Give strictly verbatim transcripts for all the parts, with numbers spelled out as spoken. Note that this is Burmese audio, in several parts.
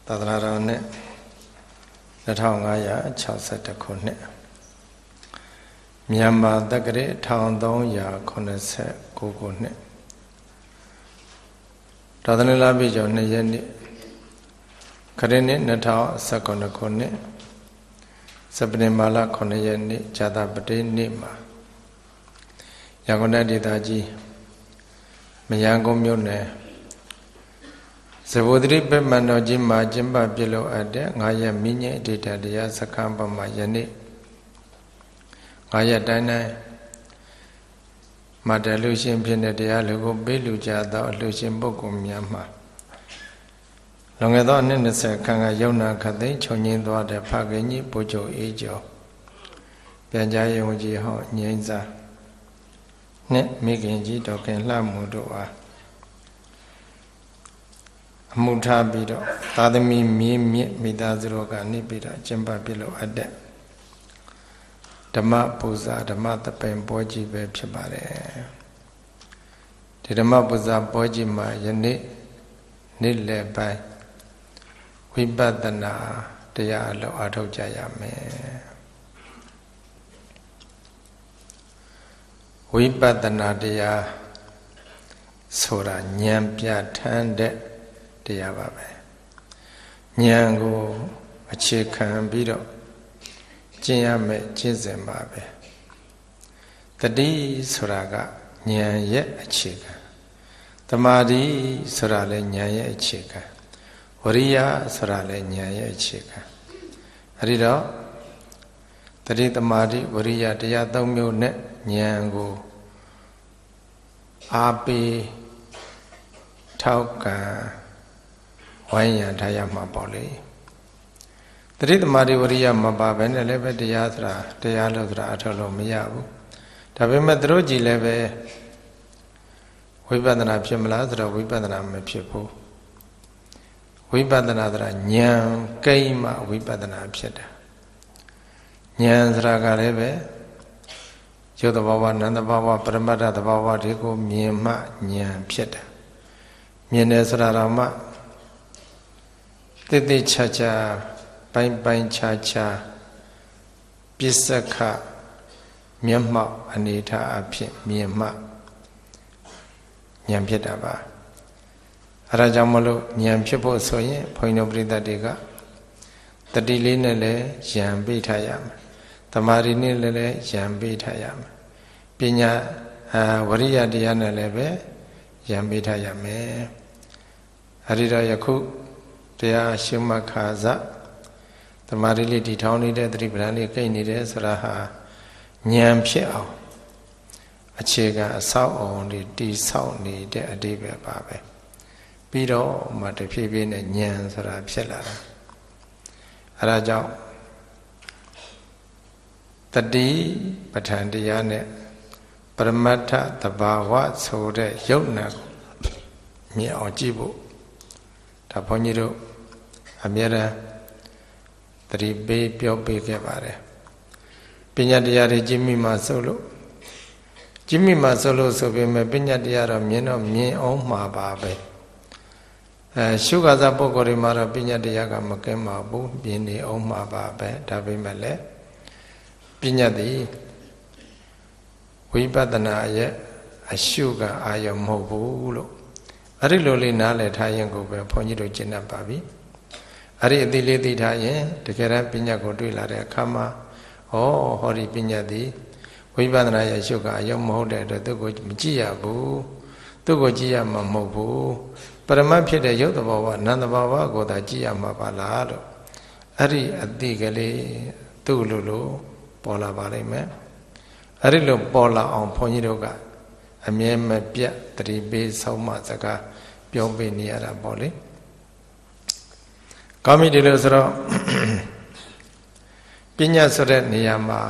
သာသနာတော်နှစ်နှစ်ထောင်ငါးရာ၆၁ခုနှစ်မြန်မာတက္ကရာတစ်ထောင်သုံးရာခုနှစ်ဆယ့်ကိုးခုနှစ်သာသနာလပြည့်ကျော်နှစ်ရက်နေ့ခရစ်နှစ်နှစ်ထောင်၁၉ခုနှစ်စက်တင်ဘာလခုနှစ်ရက်နေ့ဇာတပတိနေ့မှာရန်ကုန်ဒေသကြီးမရန်ကုန်မြို့နယ်ဇဝတိပမန္တောကြီးမှာကျင်းပပြုလုပ်အပ်တဲ့ငါးရက်မိညင်အဋ္ဌိတရားစခန်းပမာယနေ့ငါးရက်တိုင်းတိုင်းမတလူရှင်ဖြစ်တဲ့တရားလူကိုပေးလူကြသောအလူရှင်ပုဂ္ဂိုလ်များမှာလွန်ခဲ့သောနှစ်နှစ်ဆယ်ခန့်ကယုံနာခသိမ်းချုပ်ငင်းသွားတဲ့ဖခင်ကြီးဘုချုပ်အေးကျော်ပြန်ကြားရေးဝန်ကြီးဟောငြိမ်းစာနဲ့မိခင်ကြီးတော်ခင်လှမှုတို့အားအမှုထားပြီးတော့သာသမီမြေမြင့်မိသားစုတို့ကနေပြီးတော့ကျင့်ပပြုလုပ်အပ်တဲ့ဓမ္မပူဇာဓမ္မသပင်ပွဲကြီးပဲဖြစ်ပါတယ်ဒီဓမ္မပူဇာပွဲကြီးမှာယနေ့နေ့လယ်ပိုင်းဝိပဿနာတရားအလုပ်အားထုတ်ကြရမယ်ဝိပဿနာတရားဆိုတာဉာဏ်ပြဋ္ဌာန်းတဲ့တရားပါပဲဉာဏ်ကိုအခြေခံပြီးတော့ကျင့်ရမယ်ကျင့်စဉ်ပါပဲတတိဆိုတာကဉာဏ်ရဲ့အခြေခံသမာဓိဆိုတာလည်းဉာဏ်ရဲ့အခြေခံဝရိယဆိုတာလည်းဉာဏ်ရဲ့အခြေခံအဲဒီတော့တတိသမာဓိဝရိယတရားသုံးမျိုးနဲ့ဉာဏ်ကိုအားပေးထောက်ကံဝိုင်းရန်ထားရမှာပေါ့လေတတိသမารိဝရိယမပါဘဲနဲ့လည်းပဲတရားဆိုတာတရားလို့ဆိုတာအထောက်လို့မရဘူးဒါပေမဲ့သူတို့ကြည်လည်းပဲဝိပဿနာဖြစ်မလားဆိုတော့ဝိပဿနာမဖြစ်ဘူးဝိပဿနာဆိုတာဉာဏ်ကိမ့်မှဝိပဿနာဖြစ်တာဉာဏ်ဆိုတာကလည်းပဲရုပ်တဘာဝနံတဘာဝပရမတ္ထတဘာဝတွေကိုမြင်မှဉာဏ်ဖြစ်တာမြင်တယ်ဆိုတာတော့မှတိတိချာချာပိုင်းပိုင်းခြားခြားပစ္စကမျက်မှောက်အနေထားအဖြစ်မြင်မှဉာဏ်ဖြစ်တာပါအဲဒါကြောင့်မလို့ဉာဏ်ဖြစ်ဖို့ဆိုရင်ဘုန်းကြီးတို့ပရိသတ်တွေကတတိလေးနဲ့လည်းဉာဏ်ပေးထားရမယ်သမာဓိနဲ့လည်းဉာဏ်ပေးထားရမယ်ပညာဝရိယတရားနဲ့လည်းပဲဉာဏ်ပေးထားရမယ်အဲဒီတော့ယခုတရားရှုမှတ်ခါစသမာဓိလေးတည်ထောင်နေတဲ့သတိပဋ္ဌာန်လေးကိတ်နေတယ်ဆိုတာဟာဉာဏ်ဖြစ်အောင်အခြေခံအဆောက်အအုံလေးတည်ဆောက်နေတဲ့အဓိပ္ပာယ်ပါပဲပြီးတော့မှတဖြည်းဖြည်းနဲ့ဉာဏ်ဆိုတာဖြစ်လာတာအဲဒါကြောင့်တတိပဋ္ဌာန်တရားနဲ့ပရမတ္ထသဘာဝဆိုတဲ့ယုတ်နာမြင်အောင်ကြည့်ဖို့ဒါဘုန်းကြီးတို့အမြဲတမ်းသတိပေးပြောပေးခဲ့ပါတယ်ပညာတရားတွေကျင့်မိမှဆိုလို့ကျင့်မိမှဆိုလို့ဆိုပေမဲ့ပညာတရားတော့မြင်တော့မြင်အောင်မှာပါပဲအဲရှုခါစားပုဂ္ဂိုလ်တွေမှာတော့ပညာတရားကမကင်းပါဘူးမြင်နေအောင်မှာပါပဲဒါပေမဲ့လည်းပညာသည်ဝိပဿနာရဲ့အရှုကအာရုံမဟုတ်ဘူးလို့အဲ့ဒီလိုလေးနားလည်ထားရင်ကိုပဲဘုန်းကြီးတို့ကျင့်တတ်ပါပြီအဲ့ဒီအသိလေးသိထားရင်တကယ်တမ်းပညာကိုတွေ့လာတဲ့အခါမှာဩဟောဒီပညာသည်ဝိပဿနာရဲ့ရှုကအယုံမဟုတ်တဲ့အတွက်သူ့ကိုမကြည့်ရဘူးသူ့ကိုကြည့်ရမှာမဟုတ်ဘူးပရမတ်ဖြစ်တဲ့ရုပ်တဘာဝနံတဘာဝကိုသာကြည့်ရမှာပါလားလို့အဲ့ဒီအသိကလေးသူ့လိုလိုပေါ်လာပါလိမ့်မယ်အဲ့ဒီလိုပေါ်လာအောင်ဘုန်းကြီးတို့ကအမြဲမပြတ်တတိပေးဆုံးမစကားပြောပေးနေရတာပေါ့လေကောင်းပြီဒီလိုဆိုတော့ပညာဆိုတဲ့နေရာမှာ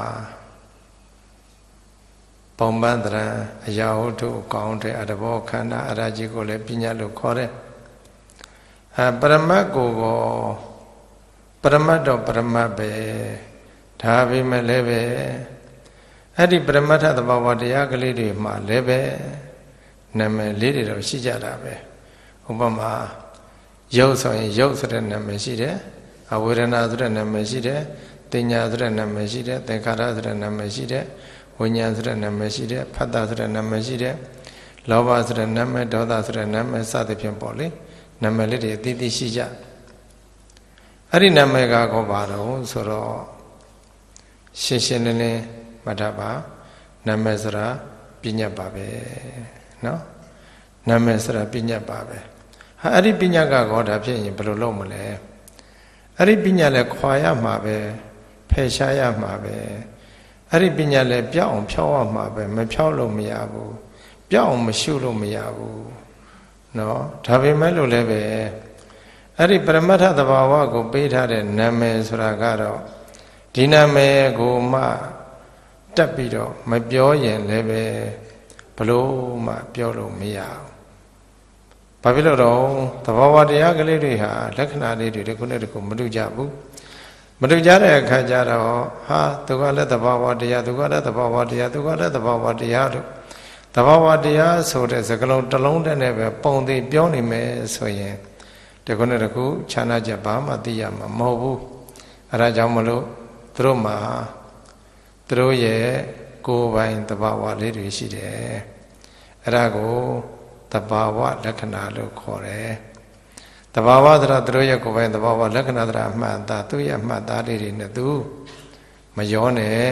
ပုံပန်းတရံအရာဝတ္ထုကောင်းတဲ့အတဘောခန္ဓာအရာကြီးကိုလည်းပညာလို့ခေါ်တယ်အဲပရမတ်ကိုကောပရမတ်တော့ပရမတ်ပဲဒါပေမဲ့လည်းပဲအဲ့ဒီပရမတ္ထသဘာဝတရားကလေးတွေမှာလည်းပဲနာမည်လေးတွေတော့ရှိကြတာပဲဥပမာရုပ်ဆိုရင်ရုပ်ဆိုတဲ့နာမည်ရှိတယ်အဝေဒနာဆိုတဲ့နာမည်ရှိတယ်တင်ညာဆိုတဲ့နာမည်ရှိတယ်သင်္ခါရဆိုတဲ့နာမည်ရှိတယ်ဝိညာဉ်ဆိုတဲ့နာမည်ရှိတယ်ဖတ်တာဆိုတဲ့နာမည်ရှိတယ်လောဘဆိုတဲ့နာမည်ဒေါသဆိုတဲ့နာမည်စသဖြင့်ပေါ့လေနာမည်လေးတွေအသီးသီးရှိကြအဲ့ဒီနာမည်ကကောပါတော့ဆိုတော့ရှင်းရှင်းလင်းလင်းမှတ်ထားပါနာမည်ဆိုတာပညာပါပဲနော်နာမည်ဆိုတာပညာပါပဲဟာအဲ့ဒီပညာကကောဒါဖြစ်ရင်ဘယ်လိုလုပ်မလဲအဲ့ဒီပညာလည်းခွာရမှာပဲဖယ်ရှားရမှာပဲအဲ့ဒီပညာလည်းပြောင်းအောင်ဖြောင်းရမှာပဲမဖြောင်းလို့မရဘူးပြောင်းအောင်မရှုလို့မရဘူးနော်ဒါပေမဲ့လို့လည်းပဲအဲ့ဒီပရမတ္ထသဘာဝကိုပေးထားတဲ့နာမည်ဆိုတာကတော့ဒီနာမည်ကိုမှတက်ပြီးတော့မပြောရင်လည်းပဲဘလို့မှပြောလို့မရဘူးဘာဖြစ်လို့တော့သဘာဝတရားကလေးတွေဟာလက္ခဏာလေးတွေတစ်ခုနဲ့တစ်ခုမတူကြဘူးမတူကြတဲ့အခါကျတော့ဟာသူကလည်းသဘာဝတရားသူကလည်းသဘာဝတရားသူကလည်းသဘာဝတရားတို့သဘာဝတရားဆိုတဲ့စကားလုံးတစ်လုံးတည်းနဲ့ပဲပုံသေးပြောနေမယ်ဆိုရင်တစ်ခုနဲ့တစ်ခုခြားနာချက်ဘာမှသိရမှာမဟုတ်ဘူးအဲဒါကြောင့်မလို့သူတို့မှာသူတို့ရဲ့ကိုယ်ပိုင်သဘာဝလေးတွေရှိတယ်အဲဒါကိုသဘာဝလက္ခဏာလို့ခေါ်တယ်သဘာဝဆိုတာသူတို့ရဲ့ကိုယ်ပိုင်သဘာဝလက္ခဏာဆိုတာအမှန်သားသူရဲ့အမှန်သားလေးတွေနဲ့သူမရောနဲ့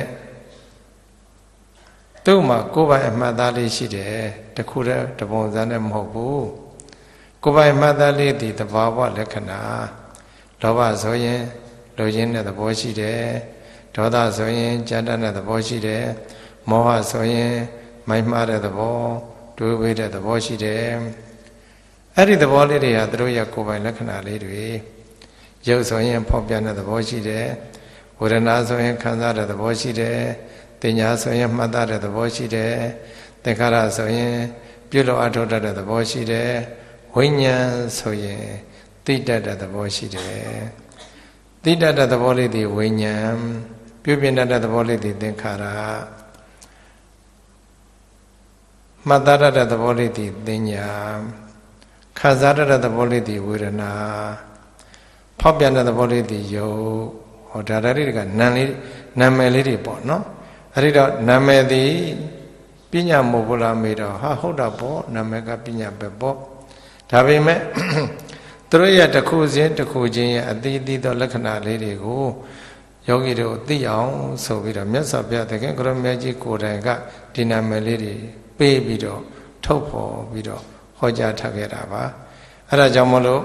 သူ့မှာကိုယ်ပိုင်အမှန်သားလေးရှိတယ်တခုတည်းတပုံစံနဲ့မဟုတ်ဘူးကိုယ်ပိုင်အမှန်သားလေးဒီသဘာဝလက္ခဏာလောဘဆိုရင်လိုချင်တဲ့သဘောရှိတယ်ဒေါသဆိုရင်ကြမ်းတမ်းတဲ့သဘောရှိတယ်မောဟဆိုရင်မိုက်မှားတဲ့သဘောတွေးဝေးတဲ့သဘောရှိတယ်အဲ့ဒီသဘောလေးတွေဟာသူတို့ရဲ့ကိုယ်ပိုင်လက္ခဏာလေးတွေရုပ်ဆိုရင်ဖောက်ပြန်တဲ့သဘောရှိတယ်ဝေဒနာဆိုရင်ခံစားတဲ့သဘောရှိတယ်တင်ညာဆိုရင်မှတ်သားတဲ့သဘောရှိတယ်သင်္ခါရဆိုရင်ပြုလို့အထောက်တတ်တဲ့သဘောရှိတယ်ဝိညာဉ်ဆိုရင်သိတတ်တဲ့သဘောရှိတယ်သိတတ်တဲ့သဘောလေးဒီဝိညာဉ်ပြုပြင်တတ်တဲ့သဘောလေးဒီသင်္ခါရမှတ်သားတတ်တဲ့သဘောလေးဒီတင်ညာခံစားတတ်တဲ့သဘောလေးဒီဝေဒနာဖောက်ပြန်တဲ့သဘောလေးဒီယုတ်ဟောဒါဓာတ်တွေကနာမ်လေးနာမည်လေးတွေပေါ့နော်အဲ့ဒီတော့နာမည်ဒီပညာမဟုတ်ဘူးလားမေးတော့ဟာဟုတ်တာပေါ့နာမည်ကပညာပဲပေါ့ဒါပေမဲ့သူတို့ရဲ့တစ်ခုချင်းတစ်ခုချင်းရဲ့အသီးသီးသောလက္ခဏာလေးတွေကိုယောဂီတို့သိအောင်ဆိုပြီးတော့မြတ်စွာဘုရားသခင်ကိုရမကြီးကိုယ်တိုင်ကဒီနာမည်လေးတွေပေးပြီးတော့ထုတ်ဖော်ပြီးတော့ဟောကြားထားခဲ့တာပါအဲဒါကြောင့်မလို့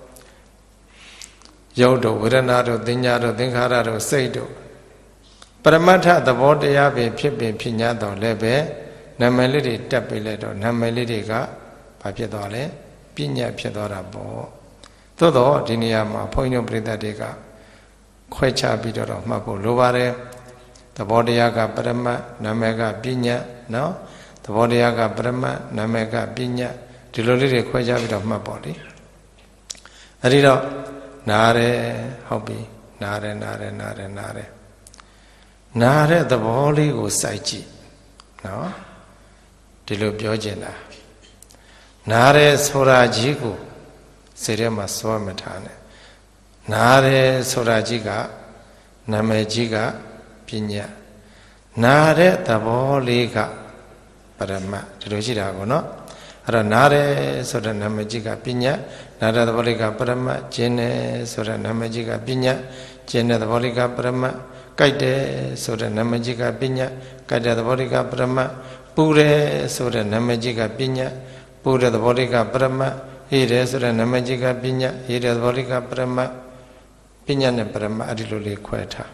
ယုတ်တို့ဝေဒနာတို့သင်ညာတို့သင်္ခါရတို့စိတ်တို့ပရမတ္ထသဘောတရားပဲဖြစ်ပင်ဖြစ်냐တော့လည်းပဲနာမည်လေးတွေတက်ပေးလိုက်တော့နာမည်လေးတွေကဘာဖြစ်သွားလဲပညာဖြစ်သွားတာပေါ့သို့တော့ဒီနေရာမှာဘုန်းကြီးတို့ပြိဿတွေကခွဲခြားပြီးတော့မှတ်ဖို့လိုပါတယ်သဘောတရားကပရမတ်နာမည်ကပညာနော်သဘောတရားကပရမတ်နာမည်ကပညာဒီလိုလေးတွေခွဲခြားပြီးတော့မှတ်ပေါ့လေအဲ့ဒီတော့နားတယ်ဟုတ်ပြီနားတယ်နားတယ်နားတယ်နားတယ်နားတဲ့သဘောလေးကိုစိုက်ကြည့်နော်ဒီလိုပြောချင်တာနားတယ်ဆိုတာကြီးကိုစိတ်ထဲမှာစွဲမထားနဲ့နားတယ်ဆိုတာကြီးကနာမည်ကြီးကပညာနားတဲ့သဘောလေးကပရမတ်ဒီလိုရှိတာကိုနော်အဲ့တော့နားတယ်ဆိုတဲ့နာမည်ကြီးကပညာနားတဲ့သဘောလေးကပရမတ်ကျင်းတယ်ဆိုတဲ့နာမည်ကြီးကပညာကျင်းတဲ့သဘောလေးကပရမတ်ကြိုက်တယ်ဆိုတဲ့နာမည်ကြီးကပညာကြိုက်တဲ့သဘောလေးကပရမတ်ပူတယ်ဆိုတဲ့နာမည်ကြီးကပညာပူတဲ့သဘောလေးကပရမတ်ဟိတယ်ဆိုတဲ့နာမည်ကြီးကပညာဟိတဲ့သဘောလေးကပရမတ်ပညာနဲ့ပရမတ်အဲ့ဒီလိုလေးခွဲထား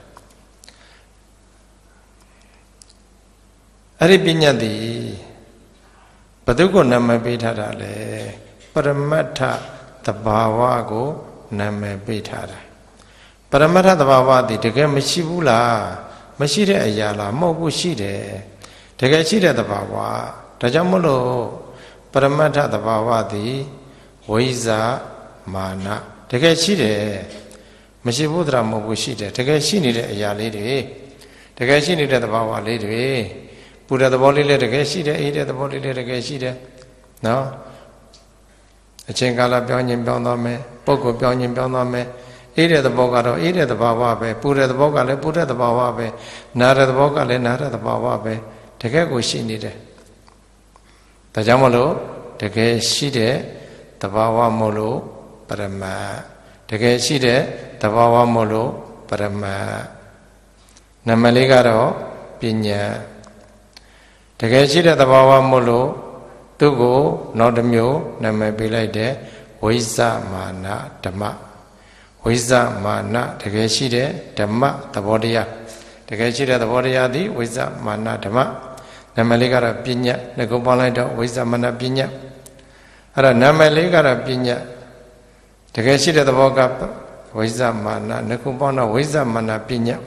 အဲ့ဒီပညာသည်ဘယ်သူကိုနာမည်ပေးထားတာလဲပရမတ္ထသဘာဝကိုနာမည်ပေးထားတာပရမတ္ထသဘာဝသည်တကယ်မရှိဘူးလားမရှိတဲ့အရာလားမဟုတ်ဘူးရှိတယ်တကယ်ရှိတဲ့သဘာဝဒါကြောင့်မလို့ပရမတ္ထသဘာဝသည်ဝိဇာမာနတကယ်ရှိတယ်မရှိဘူးသလားမဟုတ်ဘူးရှိတယ်တကယ်ရှိနေတဲ့အရာလေးတွေတကယ်ရှိနေတဲ့သဘာဝလေးတွေပူတဲ့သဘောလေးလည်းတကယ်ရှိတယ်အေးတဲ့သဘောလေးလည်းတကယ်ရှိတယ်နော်အချိန်ကာလပြောင်းရင်ပြောင်းသွားမယ်ပုဂ္ဂိုလ်ပြောင်းခြင်းပြောင်းသွားမယ်အေးတဲ့သဘောကတော့အေးတဲ့သဘာဝပဲပူတဲ့သဘောကလည်းပူတဲ့သဘာဝပဲနာတဲ့သဘောကလည်းနာတဲ့သဘာဝပဲတကယ်ကိုရှိနေတယ်ဒါကြောင့်မလို့တကယ်ရှိတဲ့သဘာဝမို့လို့ပရမတ်တကယ်ရှိတဲ့သဘာဝမို့လို့ပရမတ်နံပါတ်လေးကတော့ပညာတကယ်ရှိတဲ့သဘာဝမို့လို့သူ့ကိုနောက်တစ်မျိုးနာမည်ပေးလိုက်တဲ့ဝိဇ္ဇမာနဓမ္မဝိဇ္ဇမာနတကယ်ရှိတဲ့ဓမ္မသဘောတရားတကယ်ရှိတဲ့သဘောတရားသည်ဝိဇ္ဇမာနဓမ္မနာမည်လေးကတော့ပညာနှစ်ခုပေါင်းလိုက်တော့ဝိဇ္ဇမာနပညာအဲ့ဒါနာမည်လေးကတော့ပညာတကယ်ရှိတဲ့သဘောကဝိဇ္ဇမာနနှစ်ခုပေါင်းတော့ဝိဇ္ဇမာနပညာ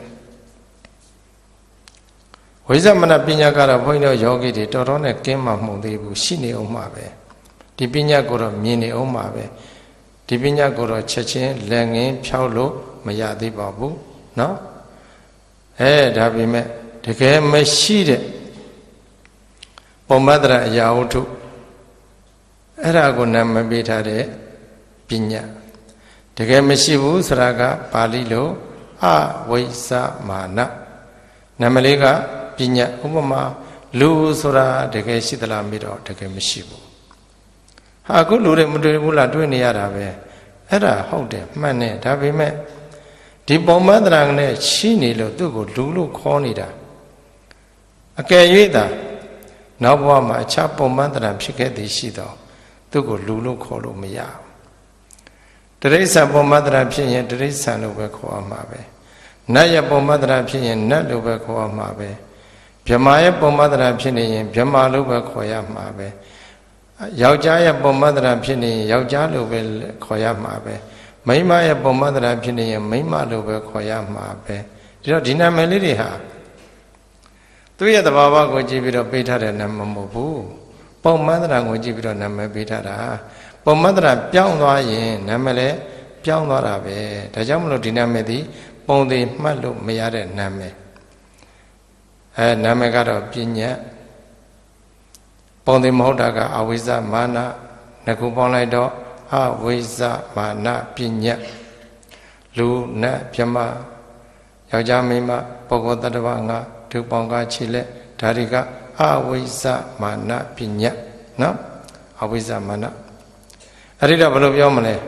ဝိဇ္ဇမာနပညာကတော့ဘုန်းကြီးတို့ယောဂီတွေတော်တော်နဲ့ကင်းမှမဟုတ်သေးဘူးရှိနေအောင်မှာပဲဒီပညာကိုတော့မြင်နေအောင်မှာပဲဒီပညာကိုတော့ချက်ချင်းလက်ငင်းဖြောက်လို့မရသေးပါဘူးเนาะအဲဒါပေမဲ့တကယ်မရှိတဲ့ပုံမတ္တရအရာဝတ္ထုအဲ့ဒါကိုနာမည်ပေးထားတဲ့ပညာတကယ်မရှိဘူးဆိုတာကပါဠိလိုအဝိဇ္ဇမာနနာမည်လေးကပညာဥပမာလူဆိုတာတကယ်ရှိသလားမေးတော့တကယ်မရှိဘူးဟာအခုလူတွေမတွေ့ဘူးလားတွေ့နေရတာပဲအဲ့ဒါဟုတ်တယ်မှန်တယ်ဒါပေမဲ့ဒီပုံမတ္တရာနဲ့ရှိနေလို့သူ့ကိုလူလို့ခေါ်နေတာအကယ်၍သာနောက်ဘဝမှာအခြားပုံမတ္တရာဖြစ်ခဲ့သည်ရှိတော့သူ့ကိုလူလို့ခေါ်လို့မရဘူးတိရစ္ဆာန်ပုံမတ္တရာဖြစ်ရင်တိရစ္ဆာန်လို့ပဲခေါ်ရမှာပဲနတ်ရဲ့ပုံမတ္တရာဖြစ်ရင်နတ်လို့ပဲခေါ်ရမှာပဲဗြဟ္မာရဲ့ပုံမတ္တရာဖြစ်နေရင်ဗြဟ္မာလို့ပဲခေါ်ရမှာပဲယောက်ျားရဲ့ပုံမတ္တရာဖြစ်နေရင်ယောက်ျားလို့ပဲခေါ်ရမှာပဲမိန်းမရဲ့ပုံမတ္တရာဖြစ်နေရင်မိန်းမလို့ပဲခေါ်ရမှာပဲဒီတော့ဒီနာမည်လေးတွေဟာသူ့ရဲ့သဘာဝကိုကြည့်ပြီးတော့ပေးထားတဲ့နာမည်မဟုတ်ဘူးပုံမတ္တရာကိုကြည့်ပြီးတော့နာမည်ပေးထားတာပုံမတ္တရာပြောင်းသွားရင်နာမည်လည်းပြောင်းသွားတာပဲဒါကြောင့်မလို့ဒီနာမည်သည်ပုံသေးမှတ်လို့မရတဲ့နာမည်အဲနာမည်ကတော့ပညာပုံသေးမဟုတ်တာကအဝိဇ္ဇမာနနှစ်ခုပေါင်းလိုက်တော့အဝိဇ္ဇမာနပညာလူနတ်ဗြဟ္မာယောက်ျားမိန်းမပုဂ္ဂိုလ်တ attva ငါဒုပေါင်းကခြေလက်ဒါတွေကအဝိဇ္ဇမာနပညာနော်အဝိဇ္ဇမာနအဲ့ဒီတော့ဘယ်လိုပြောမလဲ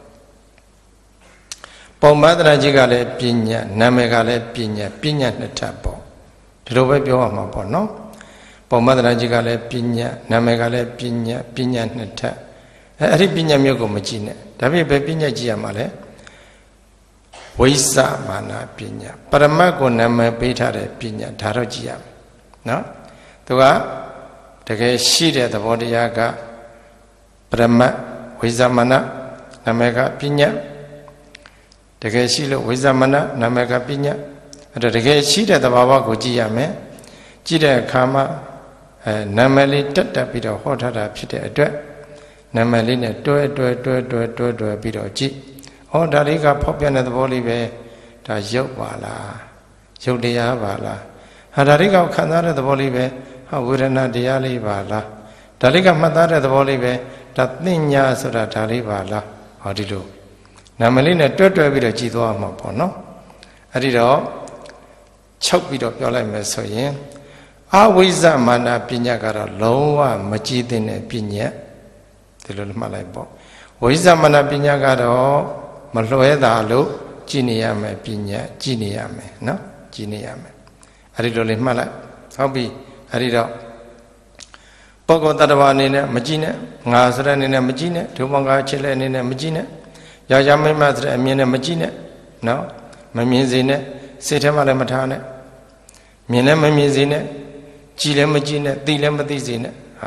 ပုံမတ္တရာကြီးကလည်းပညာနာမည်ကလည်းပညာပညာနှစ်ထပ်ပေါ့ဒီလိုပဲပြောရမှာပေါ့နော်ပုံမတ္တရာကြီးကလည်းပညာနာမည်ကလည်းပညာပညာနှစ်ထပ်အဲအဲ့ဒီပညာမျိုးကိုမကြည့်နဲ့ဒါပေမဲ့ပညာကြည့်ရမှာလဲဝိဇ္ဇမာနပညာပရမတ်ကိုနာမည်ပေးထားတဲ့ပညာဒါတော့ကြည့်ရမယ်နော်သူကတကယ်ရှိတဲ့သဘောတရားကပရမတ်ဝိဇ္ဇမာနနာမည်ကပညာတကယ်ရှိလို့ဝိဇ္ဇမာနနာမည်ကပညာအဲ့တော့တကယ်ရှိတဲ့သဘာဝကိုကြည့်ရမယ်ကြည့်တဲ့အခါမှာအဲနာမည်လေးတက်တက်ပြီးတော့ဟောထားတာဖြစ်တဲ့အတွက်နာမည်လေးနဲ့တွဲတွဲတွဲတွဲတွဲတွဲပြီးတော့ကြည့်ဟောဒါလေးကဖောက်ပြန်တဲ့သဘောလေးပဲဒါရုပ်ပါလားရုပ်တရားပါလားဟာဒါလေးကခံစားတဲ့သဘောလေးပဲဟာဝေဒနာတရားလေးပါလားဒါလေးကမှတ်သားတဲ့သဘောလေးပဲဒါသိညာဆိုတာဒါလေးပါလားဟောဒီလိုနာမည်လေးနဲ့တွဲတွဲပြီးတော့ကြည်သွားမှာပေါ့နော်အဲ့ဒီတော့ချုပ်ပြီးတော့ပြောလိုက်မယ်ဆိုရင်အဝိဇ္ဇမာနပညာကတော့လုံးဝမကြည်တဲ့ပညာဒီလိုမှတ်လိုက်ပေါ့ဝိဇ္ဇမာနပညာကတော့မလွှဲတာလို့ကြည်နေရမယ်ပညာကြည်နေရမယ်နော်ကြည်နေရမယ်အဲ့ဒီလိုလေးမှတ်လိုက်ဟုတ်ပြီအဲ့ဒီတော့ပုဂ္ဂိုလ်တ attva အနေနဲ့မကြည်နဲ့ငါဆိုတဲ့အနေနဲ့မကြည်နဲ့ဒုမောင်္ဂချစ်လက်အနေနဲ့မကြည်နဲ့ယောက်ျားမိန်းမဆိုတဲ့အမြင်နဲ့မကြည့်နဲ့နော်မမြင်စေနဲ့စိတ်ထဲမှာလည်းမထားနဲ့မြင်လည်းမမြင်စေနဲ့ကြည်လည်းမကြည့်နဲ့သိလည်းမသိစေနဲ့ဟာ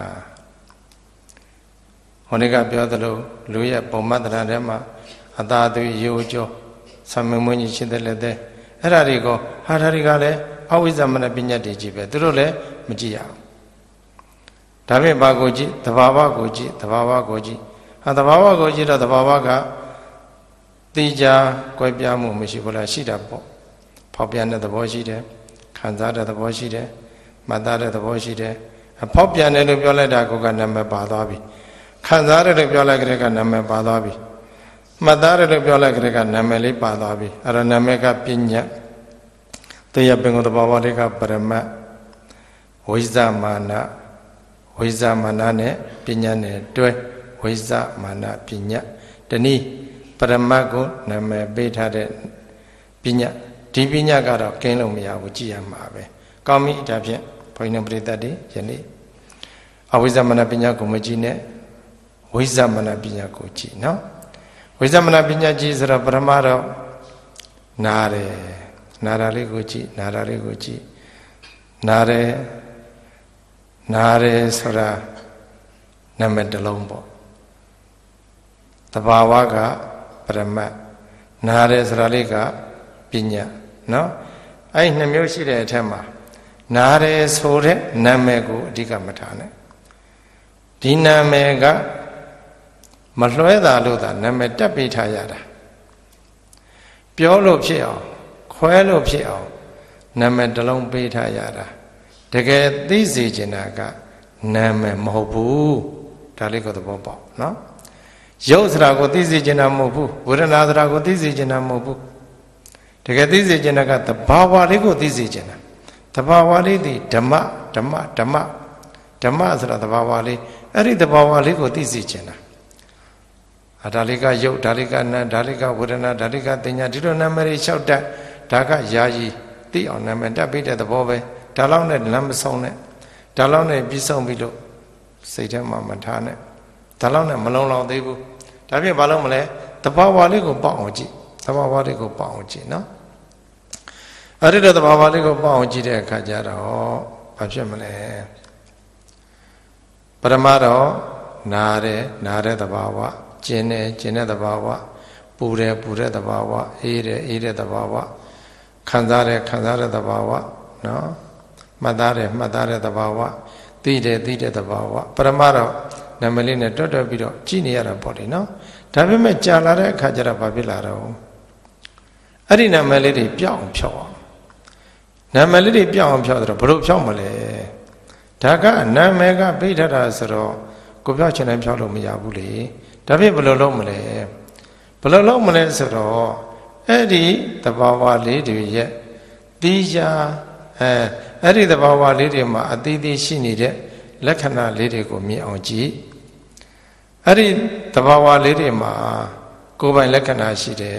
ဟောဒီကပြောသလိုလူရဲ့ပုံမတ္တရာထဲမှာအသာသွေးရိုးကြောဆံမမွင်းကြီးရှင်းတဲ့လက်သေးအဲ့ဒါတွေကိုဟာဒါတွေကလည်းအဝိဇ္ဇမနပညာတွေကြီးပဲသူတို့လည်းမကြည့်ရအောင်ဒါပေမဲ့ဘာကိုကြည့်သဘာဝကိုကြည့်သဘာဝကိုကြည့်ဟာသဘာဝကိုကြည့်တော့သဘာဝကသိကြကွဲပြားမှုမရှိဘူးလားရှိတာပေါ့ဖောက်ပြန်တဲ့သဘောရှိတယ်ခံစားတဲ့သဘောရှိတယ်မှတ်သားတဲ့သဘောရှိတယ်ဖောက်ပြန်တယ်လို့ပြောလိုက်တာကနာမည်ပါသွားပြီခံစားတယ်လို့ပြောလိုက်ကြတဲ့ကနာမည်ပါသွားပြီမှတ်သားရလို့ပြောလိုက်ကြတဲ့ကနာမည်လေးပါသွားပြီအဲ့ဒါနာမည်ကပညာသူရပင်ကိုသဘာဝလေးကပရမတ်ဝိဇမာနဝိဇမာနနဲ့ပညာနဲ့တွဲဝိဇမာနပညာတနည်းပရမတ်ကိုနာမည်ပေးထားတဲ့ပညာဒီပညာကတော့ကင်းလို့မရဘူးကြည့်ရမှာပဲကောင်းပြီဒါဖြင့်ဘုန်းကြီးတို့ပရိသတ်တွေယနေ့အဝိဇမာနပညာကိုမကြည့်နဲ့ဝိဇမာနပညာကိုကြည့်နော်ဝိဇမနာပညာကြည့်ဆိုတော့ပရမတော့နားတယ်နားတာလေးကိုကြည့်နားတာလေးကိုကြည့်နားတယ်နားတယ်ဆိုတာနာမည်တစ်လုံးပေါ့တဘာဝကပရမတ်နားတယ်ဆိုတာလေးကပညာနော်အဲ့နှစ်မျိုးရှိတဲ့အထက်မှာနားတယ်ဆိုတဲ့နာမည်ကိုအဓိကမထားနဲ့ဒီနာမည်ကမလွှဲတာလို့သာနာမည်တက်ပေးထားရတာပြောလို့ဖြစ်အောင်ခွဲလို့ဖြစ်အောင်နာမည်တစ်လုံးပေးထားရတာတကယ်သိစေချင်တာကနာမည်မဟုတ်ဘူးဒါလေးကိုသဘောပေါက်နော်ရုပ်ဆိုတာကိုသိစေချင်တာမဟုတ်ဘူးဝေဒနာဆိုတာကိုသိစေချင်တာမဟုတ်ဘူးတကယ်သိစေချင်တာကသဘာဝလေးကိုသိစေချင်တာသဘာဝလေးဒီဓမ္မဓမ္မဓမ္မဓမ္မဆိုတာသဘာဝလေးအဲ့ဒီသဘာဝလေးကိုသိစေချင်တာဒါလေးကယုတ်ဒါလေးကနာဒါလေးကဝေဒနာဒါလေးကတင်ညာဒီလိုနာမည်တွေလျှောက်တတ်ဒါကယာယီသိအောင်နာမည်တက်ပြီးတဲ့သဘောပဲဒါလောက်နဲ့လမ်းမဆုံးနဲ့ဒါလောက်နဲ့ပြီးဆုံးပြီလို့စိတ်ထဲမှာမထားနဲ့ဒါလောက်နဲ့မလုံးလောက်သေးဘူးဒါဖြင့်ဘာလို့မလဲသဘာဝလေးကိုပေါက်အောင်ကြည့်သဘာဝလေးကိုပေါက်အောင်ကြည့်နော်အဲ့ဒီတော့သဘာဝလေးကိုပေါက်အောင်ကြည့်တဲ့အခါကျတော့ဘာဖြစ်မလဲပရမတော့နားတယ်နားတဲ့သဘာဝကျင်တယ်ကျင်တဲ့သဘာဝပူတယ်ပူတဲ့သဘာဝအေးတယ်အေးတဲ့သဘာဝခံစားတယ်ခံစားတဲ့သဘာဝနော်မှတ်သားတယ်မှတ်သားတဲ့သဘာဝသိတယ်သိတဲ့သဘာဝပရမတော့နာမည်လေးနဲ့တွတ်တွတ်ပြီးတော့ကြည့်နေရတာပေါ့လေနော်ဒါပေမဲ့ကြာလာတဲ့အခါကျတော့ဘာဖြစ်လာတော့အဲ့ဒီနာမည်လေးတွေပြောင်းအောင်ဖြောက်အောင်နာမည်လေးတွေပြောင်းအောင်ဖြောက်တော့ဘယ်လိုဖြောက်မလဲဒါကနာမည်ကပြိထတာဆိုတော့ကိုဖြောက်ချင်တယ်ဖြောက်လို့မရဘူးလေဒါဖြင့်ဘယ်လိုလုပ်မလဲဘယ်လိုလုပ်မလဲဆိုတော့အဲ့ဒီသဘာဝလေးတွေရဲ့တိကျအဲအဲ့ဒီသဘာဝလေးတွေမှာအသေးသေးရှိနေတဲ့လက္ခဏာလေးတွေကိုမြင်အောင်ကြည့်အဲ့ဒီသဘာဝလေးတွေမှာကိုယ်ပိုင်လက္ခဏာရှိတယ်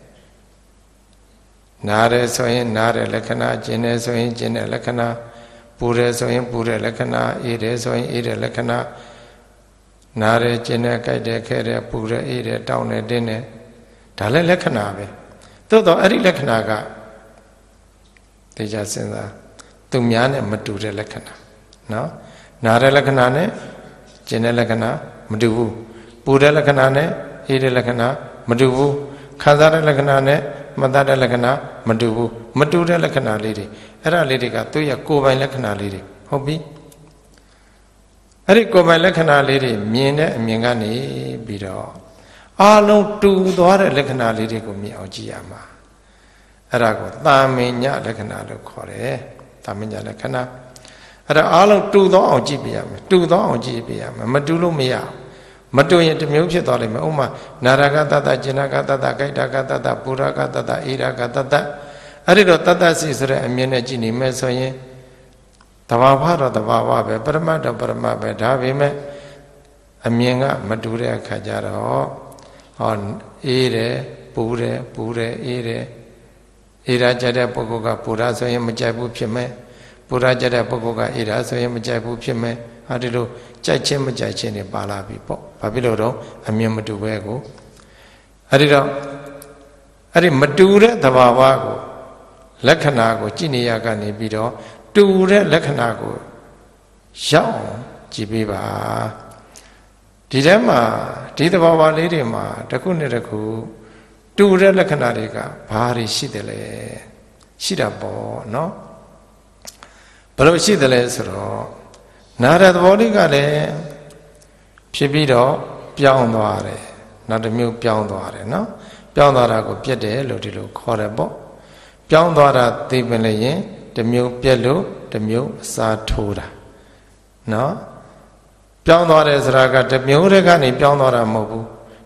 နားတယ်ဆိုရင်နားတယ်လက္ခဏာကျင်တယ်ဆိုရင်ကျင်တယ်လက္ခဏာပူတယ်ဆိုရင်ပူတယ်လက္ခဏာအေးတယ်ဆိုရင်အေးတယ်လက္ခဏာနားတယ်ကျင်တယ်ကြိုက်တယ်ခဲတယ်ပူတယ်အေးတယ်တောင်းတယ်တင်းတယ်ဒါလည်းလက္ခဏာပဲသို့တော့အဲ့ဒီလက္ခဏာကတေချာစဉ်းစားသူများနဲ့မတူတဲ့လက္ခဏာနော်နားတဲ့လက္ခဏာနဲ့ကျင်တဲ့လက္ခဏာမတူဘူးပူတဲ့လက္ခဏာနဲ့အေးတဲ့လက္ခဏာမတူဘူးခံစားတဲ့လက္ခဏာနဲ့မှတ်သားတဲ့လက္ခဏာမတူဘူးမတူတဲ့လက္ခဏာလေးတွေအဲ့ဒါလေးတွေကသူ့ရဲ့ကိုယ်ပိုင်လက္ခဏာလေးတွေဟုတ်ပြီအဲ့ဒီကိုယ်ပိုင်လက္ခဏာလေးတွေမြင်တဲ့အမြင်ကနေပြီးတော့အာလုံးတူသွားတဲ့လက္ခဏာလေးတွေကိုမြင်အောင်ကြည့်ရမှာအဲ့ဒါကိုတာမင်ညလက္ခဏာလို့ခေါ်တယ်တာမင်ညလက္ခဏာအဲ့ဒါအာလုံးတူသောအောင်ကြည့်ပြရမယ်တူသောအောင်ကြည့်ပြရမယ်မတူလို့မရမတူရင်တစ်မျိုးဖြစ်သွားလိမ့်မယ်ဥမာနာရကတတจินကတတဂိတကတတပုရကတတဣရကတတအဲ့ဒီတော့တတစီဆိုတဲ့အမြင်နဲ့ကြည့်နေမယ်ဆိုရင်တဘာဝတော့တဘာဝပဲပရမတ်တော့ပရမတ်ပဲဒါပေမဲ့အမြင်ကမတူတဲ့အခါကျတော့ဟောအေးတယ်ပူတယ်ပူတယ်အေးတယ်အေးရကြတဲ့ပုဂ္ဂိုလ်ကပူရဆိုရင်မကြိုက်ဘူးဖြစ်မယ်ပူရကြတဲ့ပုဂ္ဂိုလ်ကအေးရဆိုရင်မကြိုက်ဘူးဖြစ်မယ်ဟာဒီလိုကြိုက်ချင်းမကြိုက်ချင်းတွေပါလာပြီပေါ့ဘာဖြစ်လို့တော့အမြင်မတူပဲကိုအဲ့ဒီတော့အဲ့ဒီမတူတဲ့သဘာဝကိုလက္ခဏာကိုကြည့်နေရကနေပြီးတော့တူတဲ့လက္ခဏာကိုရောက်ကြည့်ပေးပါဒီထဲမှာဒီသဘာဝလေးတွေမှာတစ်ခုနဲ့တစ်ခုတူတဲ့လက္ခဏာတွေကဘာတွေရှိတယ်လဲရှိတာပေါ့နော်ဘယ်လိုရှိတယ်လဲဆိုတော့နာရသဘောလေးကလည်းဖြစ်ပြီးတော့ပြောင်းသွားတယ်နောက်တစ်မျိုးပြောင်းသွားတယ်နော်ပြောင်းသွားတာကိုပြက်တယ်လို့ဒီလိုခေါ်တယ်ပေါ့ပြောင်းသွားတာသိပင်လည်းရင်တစ်မျိုးပြက်လို့တစ်မျိုးအစားထိုးတာနော်ပြောင်းသွားတယ်ဆိုတာကတစ်မျိုးတည်းကနေပြောင်းသွားတာမဟုတ်ဘူး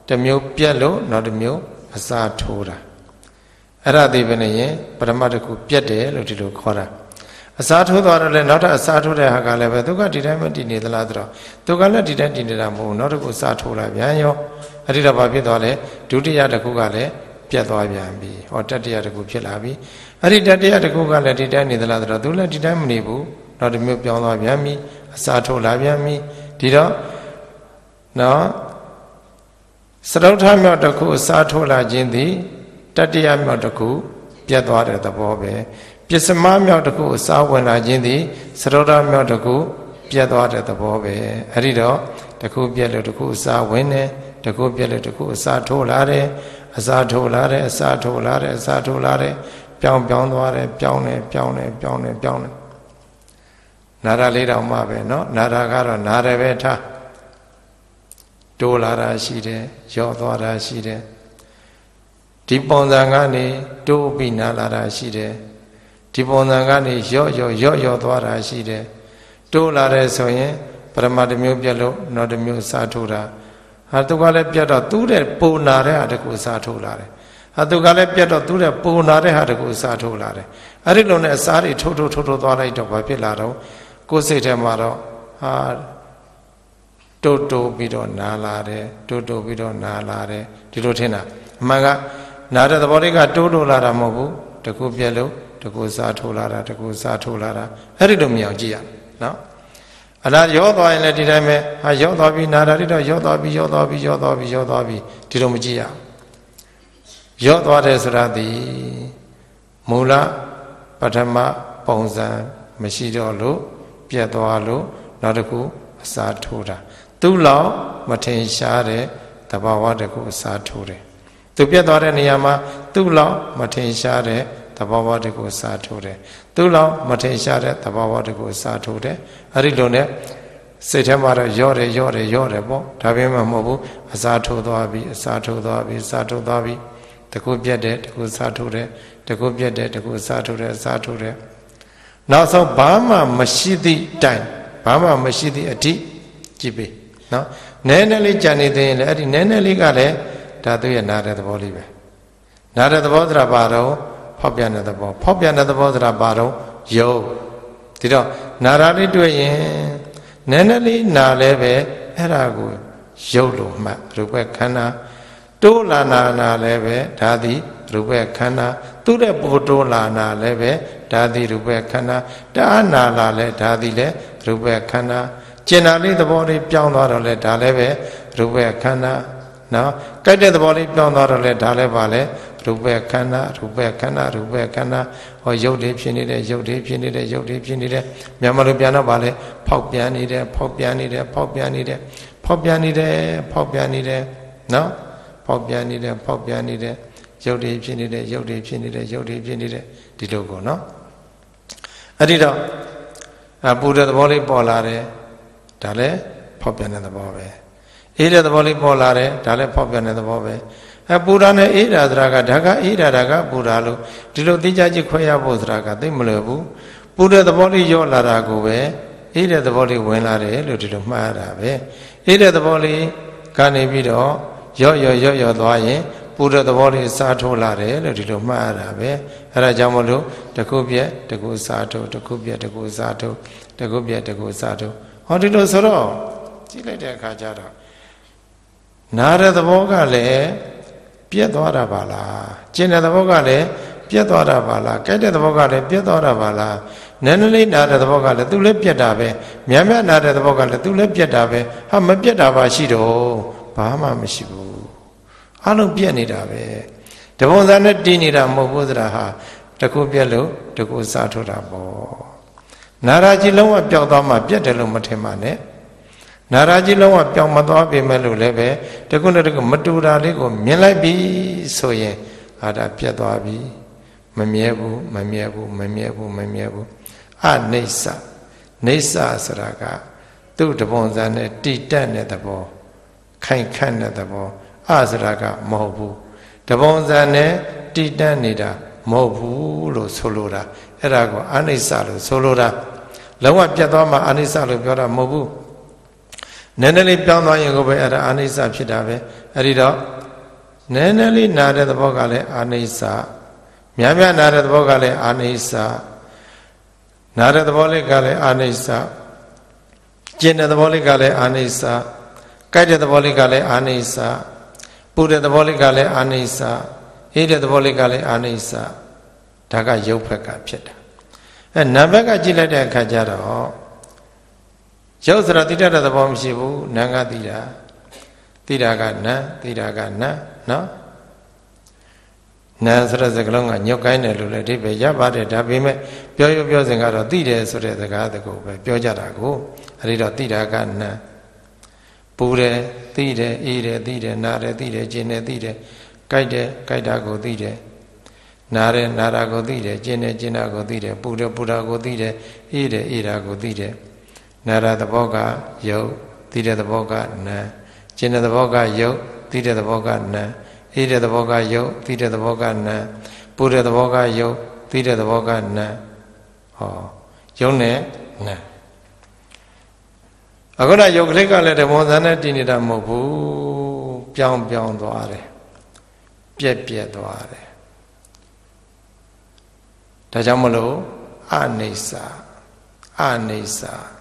တစ်မျိုးပြက်လို့နောက်တစ်မျိုးအစားထိုးတာအဲ့ဒါသိပဲနဲ့ရင်ပရမတ်တစ်ခုပြက်တယ်လို့ဒီလိုခေါ်တာအစားထိုးသွားတော့လေနောက်ထပ်အစားထိုးတဲ့ဟာကလည်းပဲသူကဒီတိုင်းမတည်နေသလားဆိုတော့သူကလည်းဒီတိုင်းတည်နေတာမဟုတ်ဘူးနောက်တစ်ခုအစားထိုးလာပြန်ရောအဲ့ဒီတော့ဘာဖြစ်သွားလဲဒုတိယတစ်ခုကလည်းပြတ်သွားပြန်ပြီဟောတတိယတစ်ခုဖြစ်လာပြီအဲ့ဒီတတိယတစ်ခုကလည်းဒီတိုင်းနေသလားဆိုတော့သူလည်းဒီတိုင်းမနေဘူးနောက်တစ်မျိုးပြောင်းသွားပြန်ပြီအစားထိုးလာပြန်ပြီဒီတော့နော်စရုပ်ထမြောက်တစ်ခုအစားထိုးလာခြင်းသည်တတိယမြောက်တစ်ခုပြတ်သွားတဲ့သဘောပဲပစ္စမမြောက်တစ်ခုအစားဝင်လာခြင်းသည်စရုပ်ထမြောက်တစ်ခုပြတ်သွားတဲ့သဘောပဲအဲ့ဒီတော့တစ်ခုပြတ်လို့တစ်ခုအစားဝင်တယ်တစ်ခုပြတ်လို့တစ်ခုအစားထိုးလာတယ်အစားထိုးလာတယ်အစားထိုးလာတယ်အစားထိုးလာတယ်ပြောင်းပြောင်းသွားတယ်ပြောင်းတယ်ပြောင်းတယ်ပြောင်းတယ်ပြောင်းတယ်နာရလေးတောင်မှပဲเนาะနာရကတော့နာရပဲထားတိုးလာတာရှိတယ်ရော့သွားတာရှိတယ်ဒီပုံစံကနေတိုးပြီးနာလာတာရှိတယ်ဒီပုံစံကနေရော့ရော့ရော့ရော့သွားတာရှိတယ်တိုးလာတယ်ဆိုရင်ပရမတ်တစ်မျိုးပြက်လို့နောက်တစ်မျိုးစားထိုးတာဟာသူကလည်းပြတ်တော့သူ့တဲ့ပုံနာတဲ့ဟာတကူစားထိုးလာတယ်ဟာသူကလည်းပြတ်တော့သူ့တဲ့ပုံနာတဲ့ဟာတကူစားထိုးလာတယ်အဲ့ဒီလိုနဲ့အစားတွေထိုးထိုးထိုးထိုးသွားလိုက်တော့ဘာဖြစ်လာတော့ကိုယ်စိတ်ထဲမှာတော့ဟာတိုးတိုးပြီးတော့နာလာတယ်တိုးတိုးပြီးတော့နာလာတယ်ဒီလိုထင်တာအမှန်ကနာတဲ့သဘောလေးကတိုးတိုးလာတာမဟုတ်ဘူးတကူပြက်လို့တကူစားထိုးလာတာတကူစားထိုးလာတာအဲ့ဒီလိုမအောင်ကြည့်ရနော်အလားရောသွားရင်လည်းဒီတိုင်းပဲဟာရောသွားပြီနာတာတွေတော့ရောသွားပြီရောသွားပြီရောသွားပြီရောသွားပြီဒီလိုမကြည့်ရရောသွားတယ်ဆိုတာဒီမူလပထမပုံစံမရှိတော့လို့ပြတ်သွားလို့နောက်တစ်ခုအစားထိုးတာသူ့လောက်မထင်ရှားတဲ့သဘာဝတစ်ခုအစားထိုးတယ်သူပြတ်သွားတဲ့နေရာမှာသူ့လောက်မထင်ရှားတဲ့သဘာဝတစ်ခုအစားထိုးတယ်သူ့လောက်မထင်ရှားတဲ့သဘာဝတစ်ခုအစားထိုးတယ်အဲ့ဒီလိုနဲ့စိတ်ထဲမှာတော့ရော့တယ်ရော့တယ်ရော့တယ်ပေါ့ဒါပေမဲ့မဟုတ်ဘူးအစားထိုးသွားပြီအစားထိုးသွားပြီအစားထိုးသွားပြီတကူပြတ်တယ်တကူစားထိုးတယ်တကူပြတ်တယ်တကူစားထိုးတယ်စားထိုးတယ်နောက်ဆုံးဘာမှမရှိသည့်တိုင်ဘာမှမရှိသည့်အထိကြည့်ပြီနော်နည်းနည်းလေးကြံနေသေးရင်လည်းအဲ့ဒီနည်းနည်းလေးကလည်းဒါသူရဲ့နာတဲ့သဘောလေးပဲနာတဲ့သဘောဆိုတာဘာတော့ဖောက်ပြန်တဲ့သဘောဖောက်ပြန်တဲ့သဘောဆိုတာဘာတော့ယုတ်ဒီတော့နာရာလေးတွေ့ရင်နည်းနည်းလေးနာလဲပဲအဲ့ဒါကိုယုတ်လို့မှတ်ရူပခန္ဓာတိုးလာနာနာလဲပဲဒါသည်ရူပခန္ဓာသူ့တဲ့ပိုတိုးလာနာလဲပဲဒါသည်ရူပခန္ဓာတအားနာလာလဲဒါသည်လဲရူပခန္ဓာကျင်နာလေးသဘောလေးပြောင်းသွားတော့လဲဒါလည်းပဲရူပခန္ဓာနော်ကြိုက်တဲ့သဘောလေးပြောင်းသွားတော့လဲဒါလည်းပါလဲရူပခန္ဓာရူပခန္ဓာရူပခန္ဓာဟောရုပ်တွေဖြစ်နေတဲ့ရုပ်တွေဖြစ်နေတဲ့ရုပ်တွေဖြစ်နေတဲ့မြန်မာလိုပြန်တော့ပါလဲဖောက်ပြန်နေတယ်ဖောက်ပြန်နေတယ်ဖောက်ပြန်နေတယ်ဖောက်ပြန်နေတယ်ဖောက်ပြန်နေတယ်နော်ဖောက်ပြန်နေတယ်ဖောက်ပြန်နေတယ်ရုပ်တွေဖြစ်နေတဲ့ရုပ်တွေဖြစ်နေတဲ့ရုပ်တွေဖြစ်နေတဲ့ဒီလိုကိုနော်အဲ့ဒီတော့အပူတဲ့သဘောလေးပေါ်လာတယ်ဒါလည်းဖောက်ပြန်တဲ့သဘောပဲအေးတဲ့သဘောလေးပေါ်လာတယ်ဒါလည်းဖောက်ပြန်တဲ့သဘောပဲအပူဓာနဲ့အေးဓာဆိုတာကဒါကအေးဓာဒါကပူဓာလို့ဒီလိုသိကြကြခွဲရဖို့ဆိုတာကသိမလွယ်ဘူးပူတဲ့သဘောလေးရော့လာတာကိုပဲအေးတဲ့သဘောလေးဝင်လာတယ်လို့ဒီလိုမှားရတာပဲအေးတဲ့သဘောလေးကနေပြီးတော့ရော့ရော့ရော့ရော့သွားရင်ပူတဲ့သဘောလေးစားထိုးလာတယ်လို့ဒီလိုမှားရတာပဲအဲဒါကြောင့်မလို့တခုပြက်တခုစားထိုးတခုပြက်တခုစားထိုးတခုပြက်တခုစားထိုးဟောဒီလိုဆိုတော့ကြည့်လိုက်တဲ့အခါကျတော့နားတဲ့သဘောကလည်းပြက်သွားတာပါလားကျင်တဲ့သဘောကလည်းပြက်သွားတာပါလားကြိုက်တဲ့သဘောကလည်းပြက်သွားတာပါလားနည်းနည်းလေးနားတဲ့သဘောကလည်းသူလည်းပြက်တာပဲများများနားတဲ့သဘောကလည်းသူလည်းပြက်တာပဲဟာမပြက်တာပါရှိတော့ဘာမှမရှိဘူးအလုံးပြက်နေတာပဲတပုံစံနဲ့တည်နေတာမဟုတ်ဘူးဆိုတာဟာတခုပြက်လို့တခုစားထိုးတာပေါ့နာရာကြီးလုံးဝပျောက်သွားမှပြက်တယ်လို့မထင်ပါနဲ့နာရာကြီးလုံးဝပျောက်မသွားပေမဲ့လို့လည်းပဲတခုနဲ့တခုမတူတာလေးကိုမြင်လိုက်ပြီဆိုရင်အာဒါပြက်သွားပြီမမြဲဘူးမမြဲဘူးမမြဲဘူးမမြဲဘူးအနိစ္စနိစ္စဆိုတာကသူ့တပုံစံနဲ့တိတက်တဲ့သဘောခိုင်ခန့်တဲ့သဘောအဆိုတာကမဟုတ်ဘူးတပုံစံနဲ့တိတက်နေတာမဟုတ်ဘူးလို့ဆိုလိုတာအဲ့ဒါကိုအနိစ္စလို့ဆိုလိုတာလုံးဝပြတ်သွားမှအနိစ္စလို့ပြောတာမဟုတ်ဘူးနည်းနည်းလေးပြောင်းသွားရင်ကိုပဲအဲ့ဒါအာနိစ္စဖြစ်တာပဲအဲ့ဒီတော့နည်းနည်းလေးနာတဲ့သဘောကလည်းအာနိစ္စများများနာတဲ့သဘောကလည်းအာနိစ္စနာတဲ့သဘောလေးကလည်းအာနိစ္စကျင့်တဲ့သဘောလေးကလည်းအာနိစ္စကြိုက်တဲ့သဘောလေးကလည်းအာနိစ္စပူတဲ့သဘောလေးကလည်းအာနိစ္စအေးတဲ့သဘောလေးကလည်းအာနိစ္စဒါကရုပ်ဘက်ကဖြစ်တာအဲနာဘက်ကကြည့်လိုက်တဲ့အခါကျတော့ရုပ်ဆိုတာသိတတ်တဲ့သဘောမရှိဘူးနာကသိတာသိတာကနာသိတာကနာနော်နာဆိုတဲ့စကားလုံးကညွတ်ကိုင်းတယ်လို့လည်းဒီပဲရပါတယ်ဒါပေမဲ့ပြောရပြောစဉ်ကတော့သိတယ်ဆိုတဲ့စကားတကူပဲပြောကြတာကိုအဲဒီတော့သိတာကနာပူတယ်သိတယ်အေးတယ်သိတယ်နာတယ်သိတယ်ကျင်တယ်သိတယ်ကြိုက်တယ်ကြိုက်တာကိုသိတယ်နာတယ်နာတာကိုသိတယ်ကျင်တယ်ကျင်တာကိုသိတယ်ပူတယ်ပူတာကိုသိတယ်အေးတယ်အေးတာကိုသိတယ်နာရသဘောကယုတ်သိတဲ့သဘောကနာကျင်တဲ့သဘောကယုတ်သိတဲ့သဘောကနာအေးတဲ့သဘောကယုတ်သိတဲ့သဘောကနာပူတဲ့သဘောကယုတ်သိတဲ့သဘောကနာဟောယုတ်နဲ့နာအခုနယုတ်ကလေးကလည်းတဘောဇာနဲ့တည်နေတာမဟုတ်ဘူးပြောင်းပြောင်းသွားတယ်ပြက်ပြက်သွားတယ်ဒါကြောင့်မလို့အနိစ္စအနိစ္စ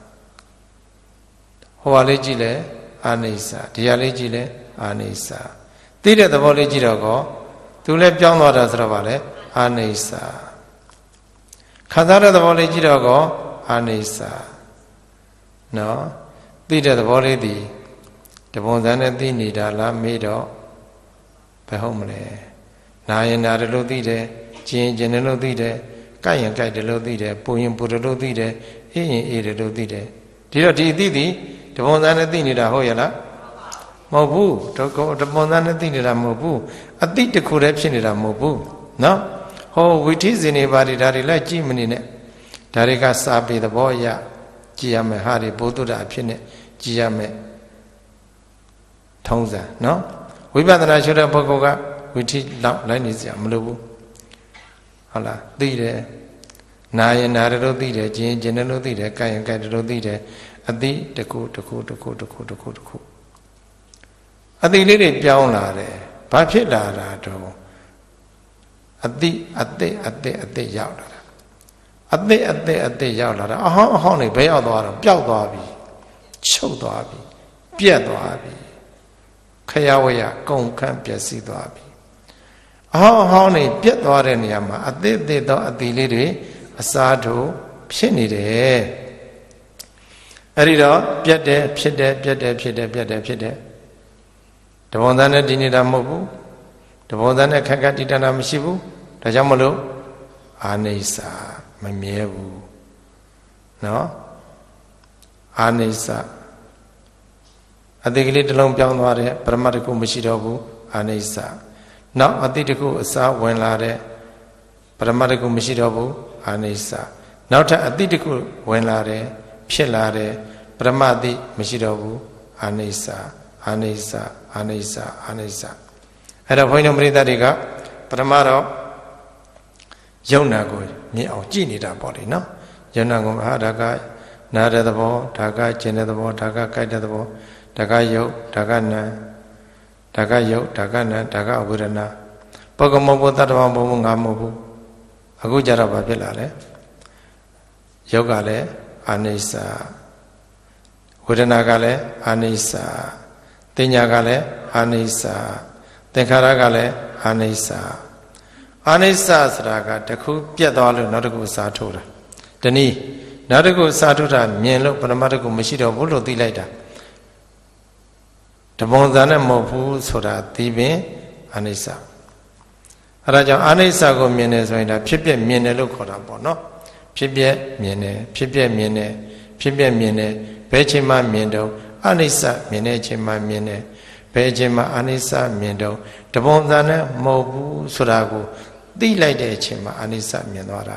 ဟိုဟာလေးကြည့်လဲအနိစ္စဒီဟာလေးကြည့်လဲအနိစ္စသိတဲ့သဘောလေးကြည့်တော့ကောသူလည်းပြောင်းသွားတာဆိုတော့ဗာလဲအနိစ္စခံစားတဲ့သဘောလေးကြည့်တော့ကောအနိစ္စနော်သိတဲ့သဘောလေးဒီတပုံစံနဲ့သိနေတာလားမေးတော့ဘယ်ဟုတ်မလဲနာရင်နာတယ်လို့သိတယ်ကျင်ကျင်တယ်လို့သိတယ်ကြိုက်ရင်ကြိုက်တယ်လို့သိတယ်ပူရင်ပူတယ်လို့သိတယ်အေးရင်အေးတယ်လို့သိတယ်ဒီတော့ဒီအသိသည်တပုံစံနဲ့သိနေတာဟုတ်ရဲ့လားမဟုတ်ဘူးတပုံစံနဲ့သိနေတာမဟုတ်ဘူးအသိတစ်ခုတည်းဖြစ်နေတာမဟုတ်ဘူးနော်ဟောဝိထိဇင်နေပါဒီဒါတွေလည်းကြည့်မနေနဲ့ဒါတွေကစာပေသဘောအရကြည်ရမယ်ဟာတွေဘုဒ္ဓတာအဖြစ်နဲ့ကြည်ရမယ်ထုံးစံနော်ဝိပဿနာရှုတဲ့ပုဂ္ဂိုလ်ကဝိထိလောက်လိုက်နေစရာမလိုဘူးဟုတ်လားသိတယ်နာရင်နာတယ်လို့သိတယ်ကျင်ကျင်တယ်လို့သိတယ်ကြိုက်ရင်ကြိုက်တယ်လို့သိတယ်အသိတစ်ခုတစ်ခုတစ်ခုတစ်ခုတစ်ခုတစ်ခုအသိလေးတွေပြောင်းလာတယ်ဘာဖြစ်လာတာတော့အသိအသိအသိအသိရောက်လာတာအသိအသိအသိရောက်လာတာအဟောင်းအဟောင်းတွေဘယ်ရောက်သွားတော့ပျောက်သွားပြီချုပ်သွားပြီပြက်သွားပြီခရဝရကုန်ခန့်ပျက်စီးသွားပြီအဟောင်းအဟောင်းတွေပြက်သွားတဲ့နေရာမှာအသိအသိသောအသိလေးတွေအစားထိုးဖြစ်နေတယ်အဲ့ဒီတော့ပြက်တယ်ဖြစ်တယ်ပြက်တယ်ဖြစ်တယ်ပြက်တယ်ဖြစ်တယ်တဘောသားနဲ့ဒီနေတာမဟုတ်ဘူးတဘောသားနဲ့ခက်ခက်တိတနာမရှိဘူးဒါကြောင့်မလို့အာနိစ္စမမြဲဘူးနော်အာနိစ္စအတိတ်ကလေးတစ်လုံးပြောင်းသွားတယ်ပရမတ်တခုမရှိတော့ဘူးအာနိစ္စနောက်အတိတ်တခုအစားဝင်လာတဲ့ပရမတ်တခုမရှိတော့ဘူးအာနိစ္စနောက်ထပ်အတိတ်တခုဝင်လာတယ်ဖြစ်လာတယ်ပရမတ်တိမရှိတော့ဘူးအာနိစ္စအာနိစ္စအာနိစ္စအာနိစ္စအဲ့တော့ဘုန်းကြီးတို့ပရိသတ်တွေကပထမတော့ယုံနာကိုမြင်အောင်ကြည့်နေတာပေါ့လေနော်ယုံနာကိုဟာဒါကနာတဲ့သဘောဒါကကျင်တဲ့သဘောဒါကကြိုက်တဲ့သဘောဒါကယုတ်ဒါကနာဒါကယုတ်ဒါကနာဒါကဝေဒနာပုဂ္ဂမဘုသတ္တဝံဘုံငါမဟုတ်ဘူးအခုကြတော့ဘာဖြစ်လာလဲယုတ်ကလည်းအာနိစ္စဝေဒနာကလည်းအာနိစ္စတင်ညာကလည်းအာနိစ္စသင်္ခါရကလည်းအာနိစ္စအာနိစ္စဆိုတာကတခုပြတ်သွားလို့နောက်တစ်ခုစားထိုးတာတနည်းနောက်တစ်ခုစားထိုးတာမြင်လို့ပရမတ်တစ်ခုမရှိတော့ဘူးလို့သိလိုက်တာတပုံစံနဲ့မဟုတ်ဘူးဆိုတာသိပင်အာနိစ္စအဲဒါကြောင့်အာနိစ္စကိုမြင်တယ်ဆိုရင်ဒါဖြစ်ပြမြင်တယ်လို့ခေါ်တာပေါ့နော်ဖြစ်ပြမြင်တယ်ဖြစ်ပြမြင်တယ်ဖြစ်ပြမြင်တယ်ဘယ်ချိန်မှမြင်တော့အာနိစ္စမြင်တဲ့အချိန်မှမြင်တယ်ဘယ်အချိန်မှအာနိစ္စမြင်တော့တပုံစံနဲ့မဟုတ်ဘူးဆိုတာကိုသိလိုက်တဲ့အချိန်မှာအာနိစ္စမြင်သွားတာ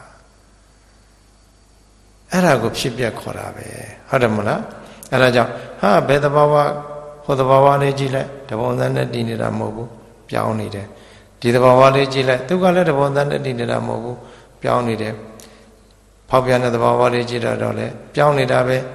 အဲ့ဒါကိုဖြစ်ပြခေါ်တာပဲဟုတ်တယ်မလားအဲ့ဒါကြောင့်ဟာဘယ်သဘာဝဟိုသဘာဝလေးကြည့်လိုက်တပုံစံနဲ့တည်နေတာမဟုတ်ဘူးပြောင်းနေတယ်ဒီသဘာဝလေးကြည့်လိုက်သူကလည်းတပုံစံနဲ့တည်နေတာမဟုတ်ဘူးပြောင်းနေတယ်ဖောက်ပြန်တဲ့သဘာဝလေးကြည့်တော့လည်းပြောင်းနေတာပဲ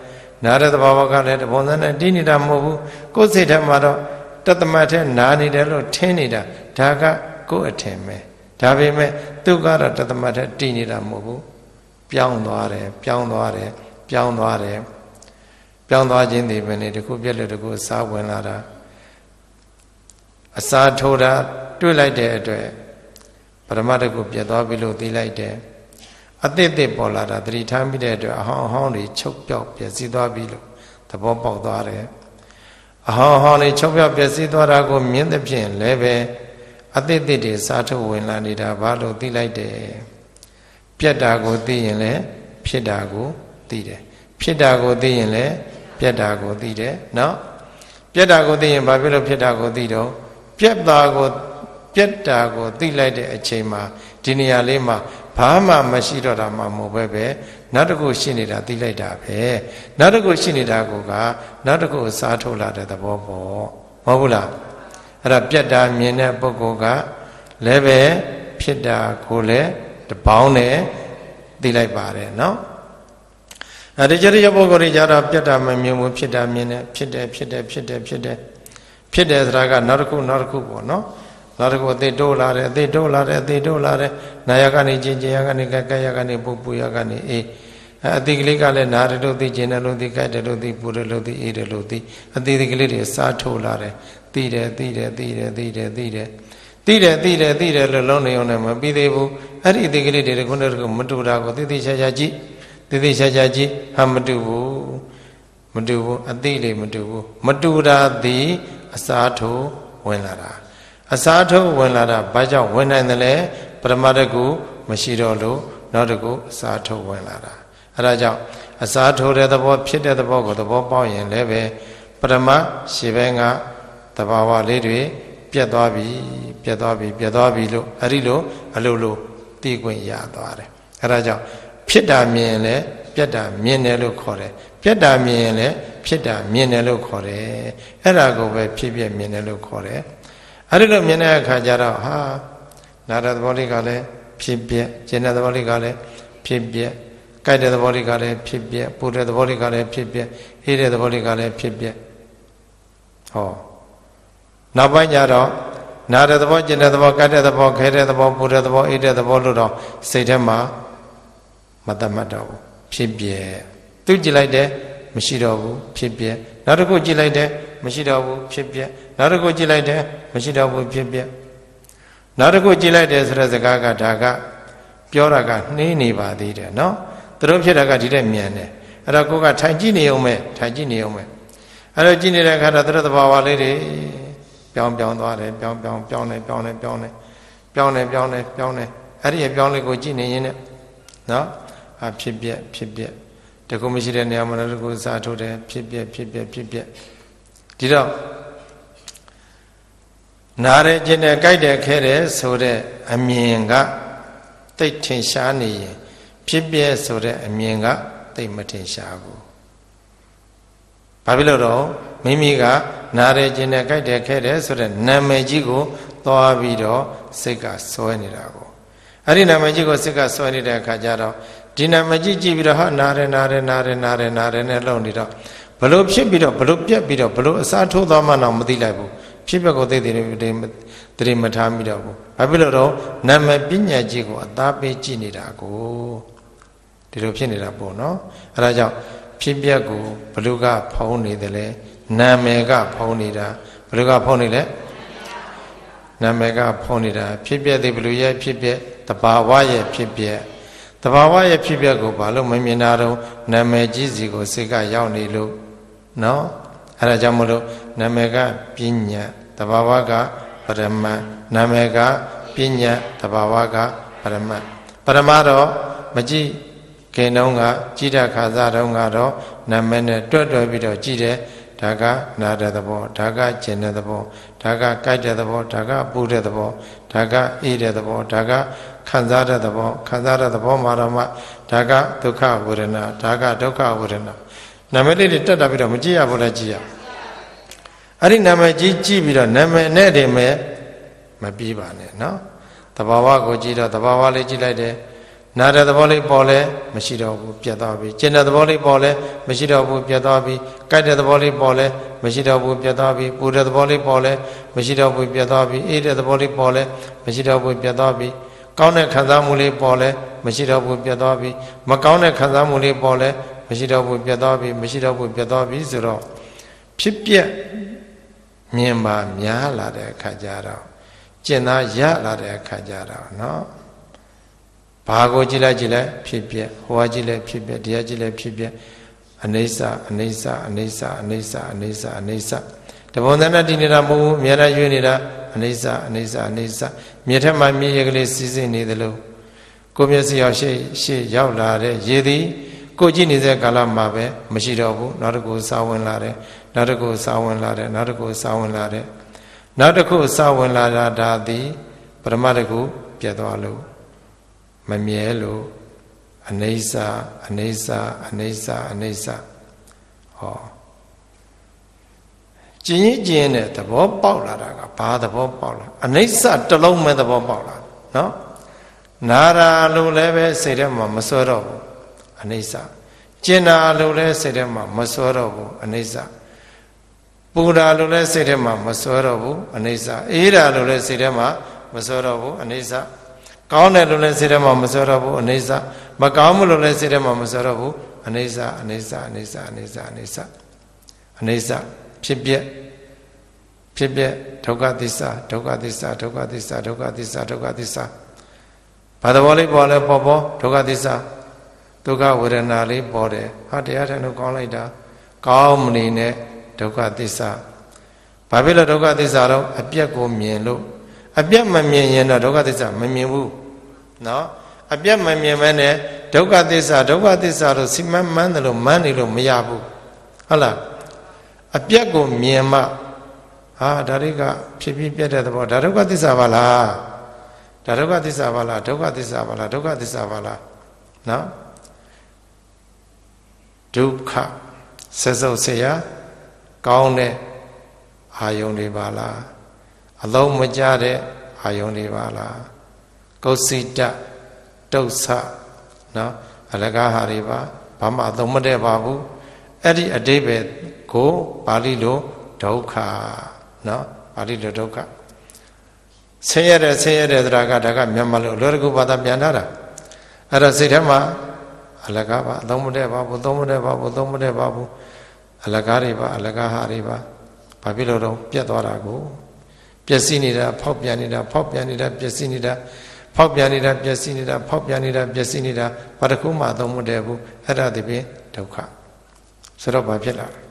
နာတဲ့သဘာဝကလည်းတပုံစံနဲ့တည်နေတာမဟုတ်ဘူးကိုယ်စိတ်ထဲမှာတော့တသမတ်ထဲနာနေတယ်လို့ထင်နေတာဒါကကိုယ်အထင်ပဲဒါပေမဲ့သူကတော့တသမတ်ထဲတည်နေတာမဟုတ်ဘူးပြောင်းသွားတယ်ပြောင်းသွားတယ်ပြောင်းသွားတယ်ပြောင်းသွားခြင်းဒီပဲနေတခုပြက်လို့တခုစားဝင်လာတာအစာထိုးတာတွေ့လိုက်တဲ့အတွက်ပရမတ္တကိုပြတ်သွားပြီလို့သိလိုက်တယ်အသစ်သစ်ပေါ်လာတာသတိထားမိတဲ့အတွက်အဟောင်းအဟောင်းတွေချုပ်ပြောက်ပြည့်စည်သွားပြီလို့သဘောပေါက်သွားတယ်အဟောင်းအဟောင်းတွေချုပ်ပြောက်ပြည့်စည်သွားတာကိုမြင်တဲ့ဖြင့်လည်းပဲအသစ်သစ်တွေစားထုတ်ဝင်လာနေတာဘာလို့သိလိုက်တယ်ပြတ်တာကိုသိရင်လည်းဖြစ်တာကိုသိတယ်ဖြစ်တာကိုသိရင်လည်းပြတ်တာကိုသိတယ်နော်ပြတ်တာကိုသိရင်ဘာဖြစ်လို့ဖြစ်တာကိုသိတော့ပြတ်တာကိုပြတ်တာကိုသိလိုက်တဲ့အချိန်မှာဒီနေရာလေးမှာဘာမှမရှိတော့တာမှမဟုတ်ပဲပဲနောက်တစ်ခုရှိနေတာသိလိုက်တာပဲနောက်တစ်ခုရှိနေတာကနောက်တစ်ခုစားထုတ်လာတဲ့သဘောပေါ့မဟုတ်ဘူးလားအဲ့ဒါပြတ်တာမြင်တဲ့ပုဂ္ဂိုလ်ကလည်းပဲဖြစ်တာကိုလည်းတပေါင်းနဲ့သိလိုက်ပါတယ်နော်အဲ့ဒီကြတဲ့ပုဂ္ဂိုလ်တွေကြတော့ပြတ်တာမမြင်ဘူးဖြစ်တာမြင်တယ်ဖြစ်တယ်ဖြစ်တယ်ဖြစ်တယ်ဖြစ်တယ်ဖြစ်တယ်ဆိုတာကနောက်တစ်ခုနောက်တစ်ခုပေါ့နော်နောက်တစ်ခုအသေးတိုးလာတယ်အသေးတိုးလာတယ်အသေးတိုးလာတယ်နာယကနေချင်းချင်းယကနေကကယကနေပူပူယကနေအေးအသေးကလေးကလည်းနာရလို့သိချင်းတယ်လို့သိကြိုက်တယ်လို့သိပူတယ်လို့သိအေးတယ်လို့သိအသေးသေးကလေးတွေစားထိုးလာတယ်သိတယ်သိတယ်သိတယ်သိတယ်သိတယ်သိတယ်သိတယ်သိတယ်လို့လုံးနေအောင်လည်းမပြီးသေးဘူးအဲ့ဒီအသေးကလေးတွေခုနကမတူတာကိုသိသိချာချာကြည့်သိသိချာချာကြည့်ဟာမတူဘူးမတူဘူးအသေးလေးမတူဘူးမတူတာသည်အစားထိုးဝင်လာတာအစားထိုးဝင်လာတာဘာကြောင့်ဝင်နိုင်တယ်လဲပရမတ္တကုမရှိတော့လို့နောက်တစ်ခုအစားထိုးဝင်လာတာအဲဒါကြောင့်အစားထိုးတဲ့သဘောဖြစ်တဲ့သဘောကိုသဘောပေါက်ရင်လည်းပဲပရမရှိဘဲကသဘာဝလေးတွေပြတ်သွားပြီပြတ်သွားပြီပြတ်သွားပြီလို့အဲ့ဒီလိုအလိုလိုသိခွင့်ရသွားတယ်အဲဒါကြောင့်ဖြစ်တာမြင်ရင်လည်းပြတ်တာမြင်တယ်လို့ခေါ်တယ်ပြတ်တာမြင်ရင်လည်းဖြစ်တာမြင်တယ်လို့ခေါ်တယ်အဲ့ဒါကိုပဲဖြစ်ပြမြင်တယ်လို့ခေါ်တယ်အဲ့ဒီလိုမြင်တဲ့အခါကျတော့ဟာနာတဲ့သဘောလေးကလည်းဖြစ်ပြကျင်တဲ့သဘောလေးကလည်းဖြစ်ပြကြိုက်တဲ့သဘောလေးကလည်းဖြစ်ပြပူတဲ့သဘောလေးကလည်းဖြစ်ပြအေးတဲ့သဘောလေးကလည်းဖြစ်ပြဟောနောက်ပိုင်းကျတော့နာတဲ့သဘောကျင်တဲ့သဘောကြိုက်တဲ့သဘောခဲတဲ့သဘောပူတဲ့သဘောအေးတဲ့သဘောလို့တော့စိတ်ထဲမှာမတတ်မှတ်တော့ဘူးဖြစ်ပြသူကြည့်လိုက်တယ်မရှိတော့ဘူးဖြစ်ပြနောက်တစ်ခုကြည့်လိုက်တယ်မရှိတော့ဘူးဖြစ်ပြနောက်တစ်ခုကြည့်လိုက်တယ်မရှိတော့ဘူးဖြစ်ပြနောက်တစ်ခုကြည့်လိုက်တယ်ဆိုတဲ့စကားကဒါကပြောတာကနှေးနေပါသေးတယ်နော်သူတို့ဖြစ်တာကဒီတဲ့မြန်တယ်အဲ့တော့ကိုကထိုင်ကြည့်နေအောင်ပဲထိုင်ကြည့်နေအောင်ပဲအဲ့တော့ကြည့်နေတဲ့အခါတော့သူတို့သဘာဝလေးတွေပြောင်းပြောင်းသွားတယ်ပြောင်းပြောင်းပြောင်းနေပြောင်းနေပြောင်းနေပြောင်းနေပြောင်းနေပြောင်းနေအဲ့ဒီအပြောင်းလေးကိုကြည့်နေရင်လည်းနော်အဖြစ်ပြဖြစ်ပြတခုမရှိတဲ့နေရာမှာလည်းကိုစားထုတ်တယ်ဖြစ်ပြဖြစ်ပြဖြစ်ပြဒီတော့နားရခြင်းနဲ့ကြိုက်တယ်ခဲတယ်ဆိုတဲ့အမြင်ကတိတ်ထင်ရှားနေရင်ဖြစ်ပြဆိုတဲ့အမြင်ကတိတ်မထင်ရှားဘူးဘာဖြစ်လို့တော့မိမိကနားရခြင်းနဲ့ကြိုက်တယ်ခဲတယ်ဆိုတဲ့နာမည်ကြီးကိုသွားပြီးတော့စိတ်ကစွဲနေတာကိုအဲ့ဒီနာမည်ကြီးကိုစိတ်ကစွဲနေတဲ့အခါကျတော့ဒီနာမည်ကြီးကြည့်ပြီးတော့ဟာနားရနားရနားရနားရနားရနဲ့လုံနေတော့ဘလို့ဖြစ်ပြီးတော့ဘလို့ပြက်ပြီးတော့ဘလို့အစားထိုးသွားမှတော့မသိလိုက်ဘူးဖြစ်ပျက်ကိုသိသိနေတတိမထားမိတော့ဘူးဘာဖြစ်လို့တော့နာမည်ပညာကြီးကိုအသားပေးကြည့်နေတာကိုဒီလိုဖြစ်နေတာပေါ့နော်အဲဒါကြောင့်ဖြစ်ပျက်ကိုဘလို့ကဖုံးနေတယ်လဲနာမည်ကဖုံးနေတာဘလို့ကဖုံးနေလဲနာမည်ကဖုံးနေတာဖြစ်ပျက်သည်ဘလို့ရဲ့ဖြစ်ပျက်တဘာဝရဲ့ဖြစ်ပျက်တဘာဝရဲ့ဖြစ်ပျက်ကိုဘာလို့မမြင်တာတော့နာမည်ကြီးစီကိုစိတ်ကရောက်နေလို့နော်အဲဒါကြောင့်မလို့နာမည်ကပညာတဘာဝကပရမတ်နာမည်ကပညာတဘာဝကပရမတ်ပရမတ်တော့မကြည့်ခင်တုန်းကကြည်တဲ့ခါစားတုန်းကတော့နာမည်နဲ့တွဲ့တွဲပြီးတော့ကြည်တယ်ဒါကနာတဲ့သဘောဒါကကျင်တဲ့သဘောဒါကကြိုက်တဲ့သဘောဒါကပူတဲ့သဘောဒါကအေးတဲ့သဘောဒါကခံစားတဲ့သဘောခံစားတဲ့သဘောမှာတော့မှဒါကဒုက္ခဝေဒနာဒါကဒုက္ခဝေဒနာနာမည်လေးတွေတက်တာပြီးတော့မကြည့်ရဘူးလားကြည့်ရအဲ့ဒီနာမည်ကြီးကြည့်ပြီးတော့နာမည်နဲ့တည်းမဲ့မပြီးပါနဲ့နော်တဘာဝကိုကြည့်တော့တဘာဝလေးကြည့်လိုက်တယ်နာတဲ့သဘောလေးပေါ်လဲမရှိတော့ဘူးပြတ်သွားပြီကျင်တဲ့သဘောလေးပေါ်လဲမရှိတော့ဘူးပြတ်သွားပြီကြိုက်တဲ့သဘောလေးပေါ်လဲမရှိတော့ဘူးပြတ်သွားပြီပူတဲ့သဘောလေးပေါ်လဲမရှိတော့ဘူးပြတ်သွားပြီအေးတဲ့သဘောလေးပေါ်လဲမရှိတော့ဘူးပြတ်သွားပြီကောင်းတဲ့ခံစားမှုလေးပေါ်လဲမရှိတော့ဘူးပြတ်သွားပြီမကောင်းတဲ့ခံစားမှုလေးပေါ်လဲမရှိတော့ဘူးပြတ်သွားပြီမရှိတော့ဘူးပြတ်သွားပြီဆိုတော့ဖြစ်ပြက်မြင်ပါများလာတဲ့အခါကျတော့ကျင်သားရလာတဲ့အခါကျတော့နော်ဘာကိုကြည့်လိုက်ကြည့်လိုက်ဖြစ်ပြက်ဟိုကကြည့်လိုက်ဖြစ်ပြက်တရားကြည့်လိုက်ဖြစ်ပြက်အနိစ္စအနိစ္စအနိစ္စအနိစ္စအနိစ္စအနိစ္စတပုံသဏ္ဍာန်တည်နေတာမဟုတ်ဘူးအများအားရွေးနေတာအနိစ္စအနိစ္စအနိစ္စမြေထက်မှမြေရကလေးစီးစိမ့်နေသလိုကိုမျက်စိရောက်ရှေ့ရှေ့ရောက်လာတဲ့ရေသည်ကိုကြည့်နေတဲ့ကာလမှာပဲမရှိတော့ဘူးနောက်တစ်ခုစာဝင်လာတယ်နောက်တစ်ခုစာဝင်လာတယ်နောက်တစ်ခုစာဝင်လာတယ်နောက်တစ်ခုစာဝင်လာတာဒါသည်ပရမတ်တစ်ခုပြတ်သွားလို့မမြဲလို့အနိစ္စအနိစ္စအနိစ္စအနိစ္စဟောကျင်ရင်ကျင်တဲ့သဘောပေါက်လာတာကဘာသဘောပေါက်လာအနိစ္စတစ်လုံးမဲ့သဘောပေါက်လာနော်နာရာလို့လည်းပဲစိတ်ထဲမှာမစွဲတော့ဘူးအနိစ္စကျင်တာလို့လည်းစိတ်ထဲမှာမစွဲတော့ဘူးအနိစ္စပူတာလို့လည်းစိတ်ထဲမှာမစွဲတော့ဘူးအနိစ္စအေးတာလို့လည်းစိတ်ထဲမှာမစွဲတော့ဘူးအနိစ္စကောင်းတယ်လို့လည်းစိတ်ထဲမှာမစွဲတော့ဘူးအနိစ္စမကောင်းဘူးလို့လည်းစိတ်ထဲမှာမစွဲတော့ဘူးအနိစ္စအနိစ္စအနိစ္စအနိစ္စအနိစ္စအနိစ္စဖြစ်ပြက်ဖြစ်ပြက်ဒုက္ခသစ္စာဒုက္ခသစ္စာဒုက္ခသစ္စာဒုက္ခသစ္စာဒုက္ခသစ္စာဘာသဘောလေးပေါ်လဲပေါ်ပေါ်ဒုက္ခသစ္စာဒုက္ခဝေဒနာလေးပေါ်တယ်ဟာတရားထိုင်လို့ကောင်းလိုက်တာကောင်းမနေနဲ့ဒုက္ခသစ္စာဘာဖြစ်လို့ဒုက္ခသစ္စာတော့အပြက်ကိုမြင်လို့အပြက်မမြင်ရင်တော့ဒုက္ခသစ္စာမမြင်ဘူးနော်အပြက်မမြင်မဲနဲ့ဒုက္ခသစ္စာဒုက္ခသစ္စာတော့စီမံမှန်းတယ်လို့မှန်းနေလို့မရဘူးဟုတ်လားအပြက်ကိုမြင်မှဟာဒါတွေကဖြစ်ပြီးပြတ်တဲ့သဘောဒါဒုက္ခသစ္စာပါလားဒါဒုက္ခသစ္စာပါလားဒုက္ခသစ္စာပါလားဒုက္ခသစ္စာပါလားနော်ဒုက္ခဆက်စုပ်เสียကောင်းတဲ့အာယုန်တွေပါလားအလုံးမကြတဲ့အာယုန်တွေပါလားကုသိတတုတ်ဆနော်အလကားဟာတွေပါဘာမှအသုံးမတည့်ပါဘူးအဲ့ဒီအတိပ္ပယ်ကိုပါဠိလိုဒုက္ခနော်ပါဠိလိုဒုက္ခဆင်းရဲတဲ့ဆင်းရဲတဲ့သရကဒါကမြန်မာလိုလောကဘာသာပြန်လာတာအဲ့တော့စိတ်ထဲမှာအလကားပါအသုံးမတည့်ပါဘူးသုံးမတည့်ပါဘူးသုံးမတည့်ပါဘူးအလကားတွေပါအလကားဟာတွေပါဘာဖြစ်လို့တော့ပြတ်သွားတာကိုပျက်စီးနေတာဖောက်ပြန်နေတာဖောက်ပြန်နေတာပျက်စီးနေတာဖောက်ပြန်နေတာပျက်စီးနေတာဖောက်ပြန်နေတာပျက်စီးနေတာဘာတစ်ခုမှသုံးမတည့်ဘူးအဲ့ဒါဒီပြင်ဒုက္ခဆိုတော့ဘာဖြစ်လာလဲ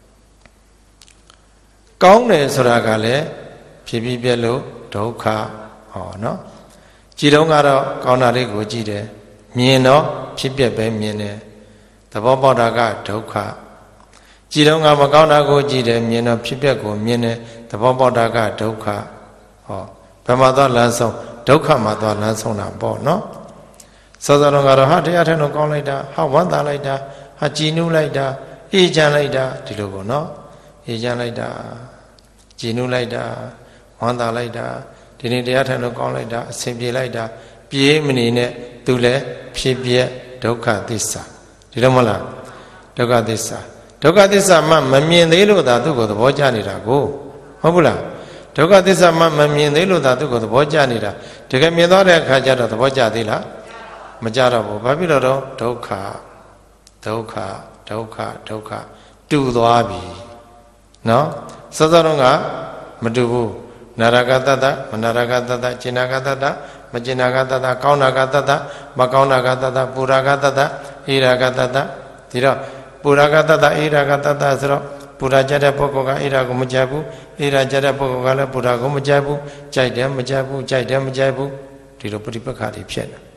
ကောင်းတယ်ဆိုတာကလည်းဖြစ်ပြီးပြက်လို့ဒုက္ခဟောနော်ကြည်တော့ကတော့ကောင်းတာလေးကိုကြည်တယ်မြင်တော့ဖြစ်ပြက်ပဲမြင်တယ်သဘောပေါက်တာကဒုက္ခကြည်တော့ကမကောင်းတာကိုကြည်တယ်မြင်တော့ဖြစ်ပြက်ကိုမြင်တယ်သဘောပေါက်တာကဒုက္ခဟောဘယ်မှာသွားလမ်းဆုံးဒုက္ခမှာသွားလမ်းဆုံးတာပေါ့နော်စောစောတော့ကတော့ဟာတရားထဲတော့ကောင်းလိုက်တာဟာဝမ်းသာလိုက်တာဟာကြည်နူးလိုက်တာအေးချမ်းလိုက်တာဒီလိုပေါ့နော်အေးချမ်းလိုက်တာကြည်နူးလိုက်တာဝမ်းသာလိုက်တာဒီနေ့တရားထိုင်လို့ကောင်းလိုက်တာအဆင်ပြေလိုက်တာပြေးမနေနဲ့သူလည်းဖြစ်ပြက်ဒုက္ခသစ္စာဒီလိုမလားဒုက္ခသစ္စာဒုက္ခသစ္စာမှမမြင်သေးလို့သာသူ့ကိုသဘောကျနေတာကိုဟုတ်ဘူးလားဒုက္ခသစ္စာမှမမြင်သေးလို့သာသူ့ကိုသဘောကျနေတာတကယ်မြင်သွားတဲ့အခါကျတော့သဘောကျသေးလားမကျတော့ဘူးဘာဖြစ်လို့တော့ဒုက္ခဒုက္ခဒုက္ခဒုက္ခတူသွားပြီနော်စောစောတော့ကမတူဘူးနာရကတ္တမနာရကတ္တจินาကတ္တမจินาကတ္တကောင်းတာကတ္တမကောင်းတာကတ္တပူရာကတ္တဣရာကတ္တဒီတော့ပူရာကတ္တဣရာကတ္တဆိုတော့ပူရာကြတဲ့ပုဂ္ဂိုလ်ကဣရာကိုမကြိုက်ဘူးဣရာကြတဲ့ပုဂ္ဂိုလ်ကလည်းပူရာကိုမကြိုက်ဘူးကြိုက်တယ်မကြိုက်ဘူးကြိုက်တယ်မကြိုက်ဘူးဒီလိုပฏิပက္ခတွေဖြစ်နေ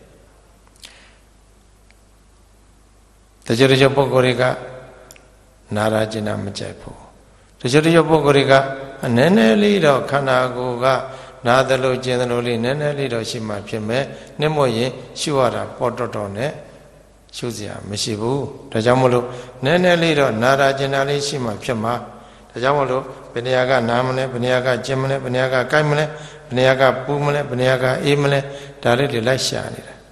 တချို့တချို့ပုဂ္ဂိုလ်တွေကနာရာจินาမကြိုက်ဘူးတချို့တချို့ပုဂ္ဂိုလ်တွေကနည်းနည်းလေးတော့ခန္ဓာကိုယ်ကနာသလိုကျင်သလိုလေးနည်းနည်းလေးတော့ရှိမှဖြစ်မယ်နှိမ့်မို့ရင်ရှုရတာပေါ်တော်တော်နဲ့ရှုစရာမရှိဘူးဒါကြောင့်မလို့နည်းနည်းလေးတော့နာရာကျင်နာလေးရှိမှဖြစ်မှာဒါကြောင့်မလို့ဘယ်နေရာကနားမလဲဘယ်နေရာကကျင်မလဲဘယ်နေရာကကိုက်မလဲဘယ်နေရာကပူးမလဲဘယ်နေရာကအေးမလဲဒါလေးတွေလိုက်ရှာနေတာဒ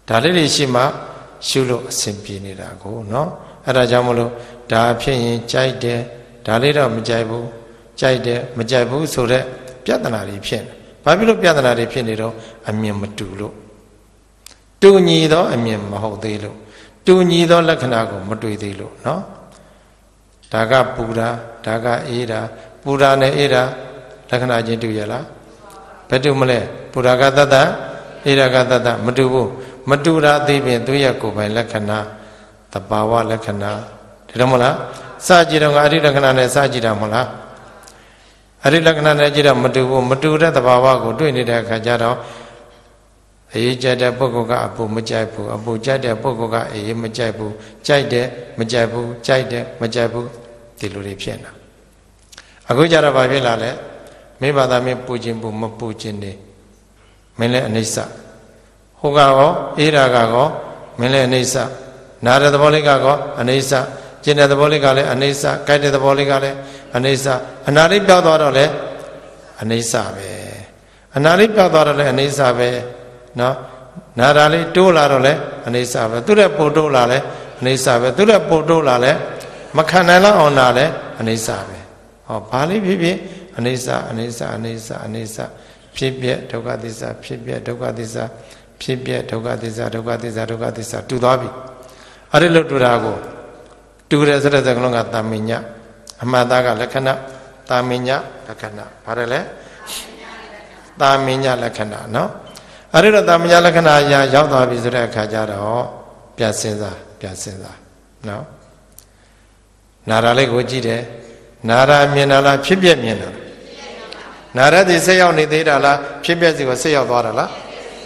ဒါလေးတွေရှိမှရှုလို့အဆင်ပြေနေတာကိုနော်အဲ့ဒါကြောင့်မလို့ဒါဖြစ်ရင်ကြိုက်တယ်ဒါလေးတော့မကြိုက်ဘူးကြိုက်တယ်မကြိုက်ဘူးဆိုတော့ပြဿနာတွေဖြစ်နေဘာဖြစ်လို့ပြဿနာတွေဖြစ်နေတော့အမြင်မတူလို့တူညီသောအမြင်မဟုတ်သေးလို့တူညီသောလက္ခဏာကိုမတွေ့သေးလို့နော်ဒါကပူတာဒါကအေးတာပူတာနဲ့အေးတာလက္ခဏာချင်းတူရလားဘယ်တူမလဲပူတာကတတ္တအေးတာကတတ္တမတူဘူးမတူတာသိပြင်သူရဲ့ကိုယ်ပိုင်လက္ခဏာသဘာဝလက္ခဏာဒါတော့မလားစကြည့်တော့ကအရိလက္ခဏာနဲ့စကြည့်တာမဟုတ်လားအရိလက္ခဏာနဲ့ကြည့်တော့မတူဘူးမတူတဲ့သဘာဝကိုတွေ့နေတဲ့အခါကျတော့အေးကြတဲ့ပုဂ္ဂိုလ်ကအပူမကြိုက်ဘူးအပူကြတဲ့ပုဂ္ဂိုလ်ကအေးမကြိုက်ဘူးကြိုက်တယ်မကြိုက်ဘူးကြိုက်တယ်မကြိုက်ဘူးဒီလိုတွေဖြစ်နေတာအခုကျတော့ဘာဖြစ်လာလဲမင်းဘာသာမင်းပူခြင်းပူမပူခြင်းနေမင်းလည်းအနိစ္စဟိုကရောအေးတာကရောမင်းလည်းအနိစ္စနာတဲ့သဘောလေးကရောအနိစ္စကျင်တဲ့သဘောလေးကလည်းအနိစ္စကြိုက်တဲ့သဘောလေးကလည်းအနိစ္စအနာလေးပြောက်သွားတော့လည်းအနိစ္စပဲအနာလေးပြောက်သွားတော့လည်းအနိစ္စပဲနော်နာတာလေးတိုးလာတော့လည်းအနိစ္စပဲသူတဲ့ပို့တိုးလာလည်းအနိစ္စပဲသူတဲ့ပို့တိုးလာလည်းမခံနိုင်လောက်အောင်နာလည်းအနိစ္စပဲဟောဘာလေးဖြစ်ဖြစ်အနိစ္စအနိစ္စအနိစ္စအနိစ္စဖြစ်ပြဒုက္ခသစ္စာဖြစ်ပြဒုက္ခသစ္စာဖြစ်ပြဒုက္ခသစ္စာဒုက္ခသစ္စာဒုက္ခသစ္စာတူသွားပြီအဲ့ဒီလိုတူတာကိုတူတယ်ဆိုတဲ့စကားလုံးကတာမညအမှန်သားကလက္ခဏာတာမညလက္ခဏာဘာလဲလဲတာမညလက္ခဏာနော်အဲ့ဒီတော့တာမညလက္ခဏာအရာရောက်သွားပြီဆိုတဲ့အခါကျတော့ပြန်စဉ်းစားပြန်စဉ်းစားနော်နာရာလေးကိုကြည့်တယ်နာရာမြင်တာလားဖြစ်ပြမြင်တာလားနာရသည်ဆက်ရောက်နေသေးတာလားဖြစ်ပြစီကိုဆက်ရောက်သွားတာလား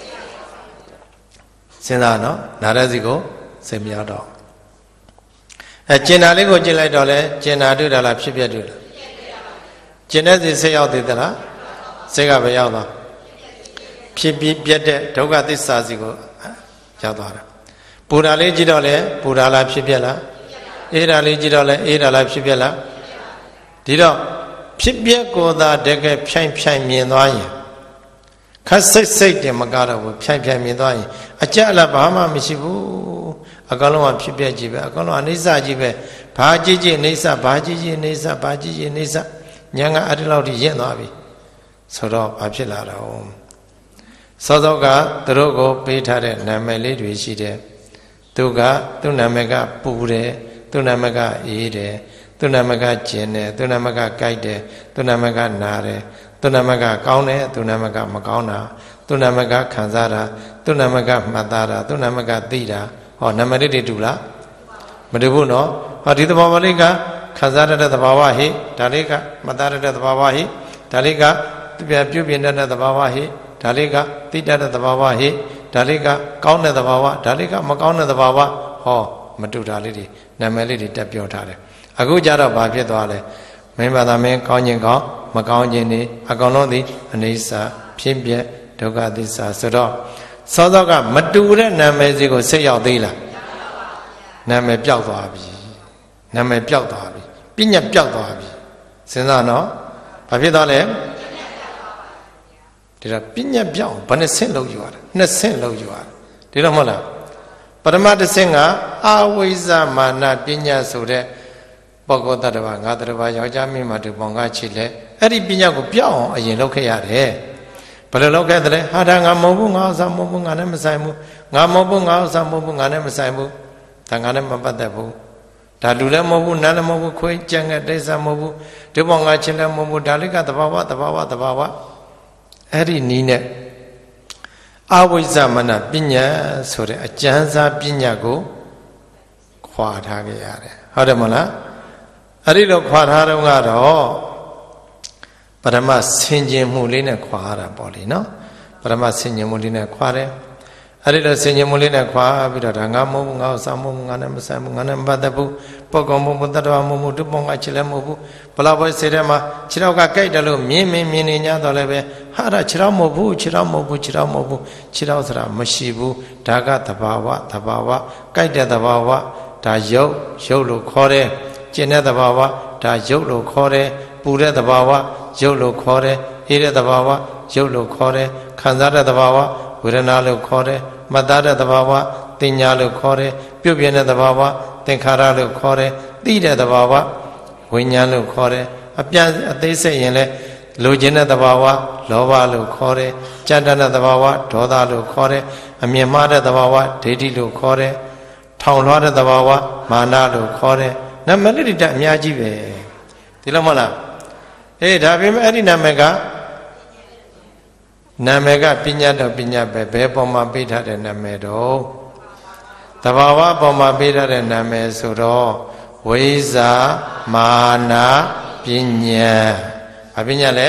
စဉ်းစားနော်နာရစီကိုစိတ်မရောက်တော့အဲကျင်နာလေးကိုကျင်လိုက်တော့လဲကျင်နာတွေ့တာလားဖြစ်ပြတွေ့တာကျင်တဲ့စီဆက်ရောက်သေးသလားစိတ်ကပဲရောက်သွားဖြစ်ပြီးပြတ်တဲ့ဒုက္ခသစ္စာစီကိုရောက်သွားတာပူတာလေးကြည့်တော့လဲပူတာလားဖြစ်ပြလားအေးတာလေးကြည့်တော့လဲအေးတာလားဖြစ်ပြလားဒီတော့ဖြစ်ပြကိုသာတကယ်ဖြိုင်ဖြိုင်မြင်သွားရင်ခက်စိတ်စိတ်တင်မကတော့ဘူးဖြိုင်ဖြိုင်မြင်သွားရင်အကြအလဘာမှမရှိဘူးအကောင်လုံးကဖြစ်ပြကြည့်ပဲအကောင်လုံးအနိစ္စကြီးပဲဘာကြည့်ကြည့်အိဋ္ဌဘာကြည့်ကြည့်အိဋ္ဌဘာကြည့်ကြည့်အိဋ္ဌညာကအဲ့ဒီလောက်ထိရင့်သွားပြီဆိုတော့ဘာဖြစ်လာတော့စောစောကသူတို့ကိုပေးထားတဲ့နာမည်လေးတွေရှိတယ်သူကသူ့နာမည်ကပူတယ်သူ့နာမည်ကအေးတယ်သူနာမကကျင်တယ်သူနာမကကြိုက်တယ်သူနာမကနာတယ်သူနာမကကောင်းတယ်သူနာမကမကောင်းတာသူနာမကခံစားတာသူနာမကမှတ်သားတာသူနာမကသိတာဟောနာမလေးတွေတူလားမတူဘူးနော်ဟောဒီသဘောဝလေးကခံစားရတဲ့သဘာဝဟိဒါလေးကမှတ်သားရတဲ့သဘာဝဟိဒါလေးကပြုပြင်တဲ့သဘာဝဟိဒါလေးကသိတတ်တဲ့သဘာဝဟိဒါလေးကကောင်းတဲ့သဘာဝဒါလေးကမကောင်းတဲ့သဘာဝဟောမတူတာလေးတွေနာမည်လေးတွေတက်ပြောထားတယ်အခုကြတော့ဘာဖြစ်သွားလဲမင်းဘာသာမင်းကောင်းခြင်းကောင်းမကောင်းခြင်းနေအကောင်လုံးသည်အနိစ္စဖြစ်ပြဒုက္ခသစ္စာဆိုတော့စောစောကမတူတဲ့နာမည်စီကိုစိတ်ရောက်သေးလားနာမည်ပျောက်သွားပြီနာမည်ပျောက်သွားပြီပညာပျောက်သွားပြီစဉ်းစားနော်ဘာဖြစ်သွားလဲဒီတော့ပညာပျောက်ဘယ်နှစ်ဆင့်လောက်ယူရတာနှစ်ဆင့်လောက်ယူရတာဒီတော့မဟုတ်လားပထမတစ်ဆင့်ကအဝိဇ္ဇမာနပညာဆိုတဲ့ပုဂ္ဂိုလ်တ attva ငါတ attva ယောက်ျားမင်းမတူပေါင်ကားချစ်လဲအဲ့ဒီပညာကိုပြောင်းအောင်အရင်လုပ်ခဲ့ရတယ်ဘယ်လိုလုပ်ခဲ့သလဲဟာဒါငါမဟုတ်ဘူးငါဥစ္စာမဟုတ်ဘူးငါနဲ့မဆိုင်ဘူးငါမဟုတ်ဘူးငါဥစ္စာမဟုတ်ဘူးငါနဲ့မဆိုင်ဘူးဒါငါနဲ့မပတ်သက်ဘူးဒါလူလည်းမဟုတ်ဘူးနားလည်းမဟုတ်ဘူးခွေးကြံငယ်တိစ္ဆာမဟုတ်ဘူးဒီပေါင်ကားချစ်လည်းမဟုတ်ဘူးဒါလေးကသဘာဝသဘာဝသဘာဝအဲ့ဒီနီးနဲ့အဝိဇ္ဇမနပညာဆိုတဲ့အကျဉ်းစားပညာကိုခွာထားခဲ့ရတယ်ဟုတ်တယ်မဟုတ်လားအဲ့ဒီလိုခွာထားတော့ကတော့ပရမဆင်ခြင်မှုလေးနဲ့ခွာရတာပေါ့လေနော်ပရမဆင်ခြင်မှုလေးနဲ့ခွာတယ်အဲ့ဒီလိုဆင်ခြင်မှုလေးနဲ့ခွာပြီးတော့ဒါငါမဟုတ်ဘူးငါ့ဆောင်းမဟုတ်ဘူးငါနဲ့မဆိုင်ဘူးငါနဲ့မပတ်သက်ဘူးပုဂ္ဂိုလ်မဟုတ်ဘူးတ attva မဟုတ်ဘူးဒီပုံကချစ်လည်းမဟုတ်ဘူးဘလောက်ပဲစေတဲ့မှာခြေထောက်ကကြိုက်တယ်လို့မြင်မြင်မြင်နေ냐တော့လည်းပဲဟာဒါခြေထောက်မဟုတ်ဘူးခြေထောက်မဟုတ်ဘူးခြေထောက်မဟုတ်ဘူးခြေထောက်ဆိုတာမရှိဘူးဒါကသဘာဝသဘာဝကြိုက်တဲ့သဘာဝဒါရုပ်ရုပ်လို့ခေါ်တယ်ကျင်တဲ့သဘာဝဒါရုပ်လို့ခေါ်တယ်ပူတဲ့သဘာဝရုပ်လို့ခေါ်တယ်အေးတဲ့သဘာဝရုပ်လို့ခေါ်တယ်ခံစားတဲ့သဘာဝဝေဒနာလို့ခေါ်တယ်မှတ်သားတဲ့သဘာဝတင်ညာလို့ခေါ်တယ်ပြုတ်ပြင်းတဲ့သဘာဝသင်္ခါရလို့ခေါ်တယ်သိတဲ့သဘာဝဝိညာဉ်လို့ခေါ်တယ်အပြန်အသေးစိတ်ရင်လည်းလိုချင်တဲ့သဘာဝလောဘလို့ခေါ်တယ်ကြမ်းတမ်းတဲ့သဘာဝဒေါသလို့ခေါ်တယ်အမြင်မှားတဲ့သဘာဝဒိဋ္ဌိလို့ခေါ်တယ်ထောင်လွှားတဲ့သဘာဝမာနလို့ခေါ်တယ်နာမည်လေးတက်အများကြီးပဲဒီလိုမဟုတ်လားအေးဒါပေမဲ့အဲ့ဒီနာမည်ကနာမည်ကပညာတော့ပညာပဲဘယ်ပေါ်မှာပေးထားတဲ့နာမည်တော့သဘာဝပေါ်မှာပေးထားတဲ့နာမည်ဆိုတော့ဝိဇ္ဇာမာနပညာအပညာလဲ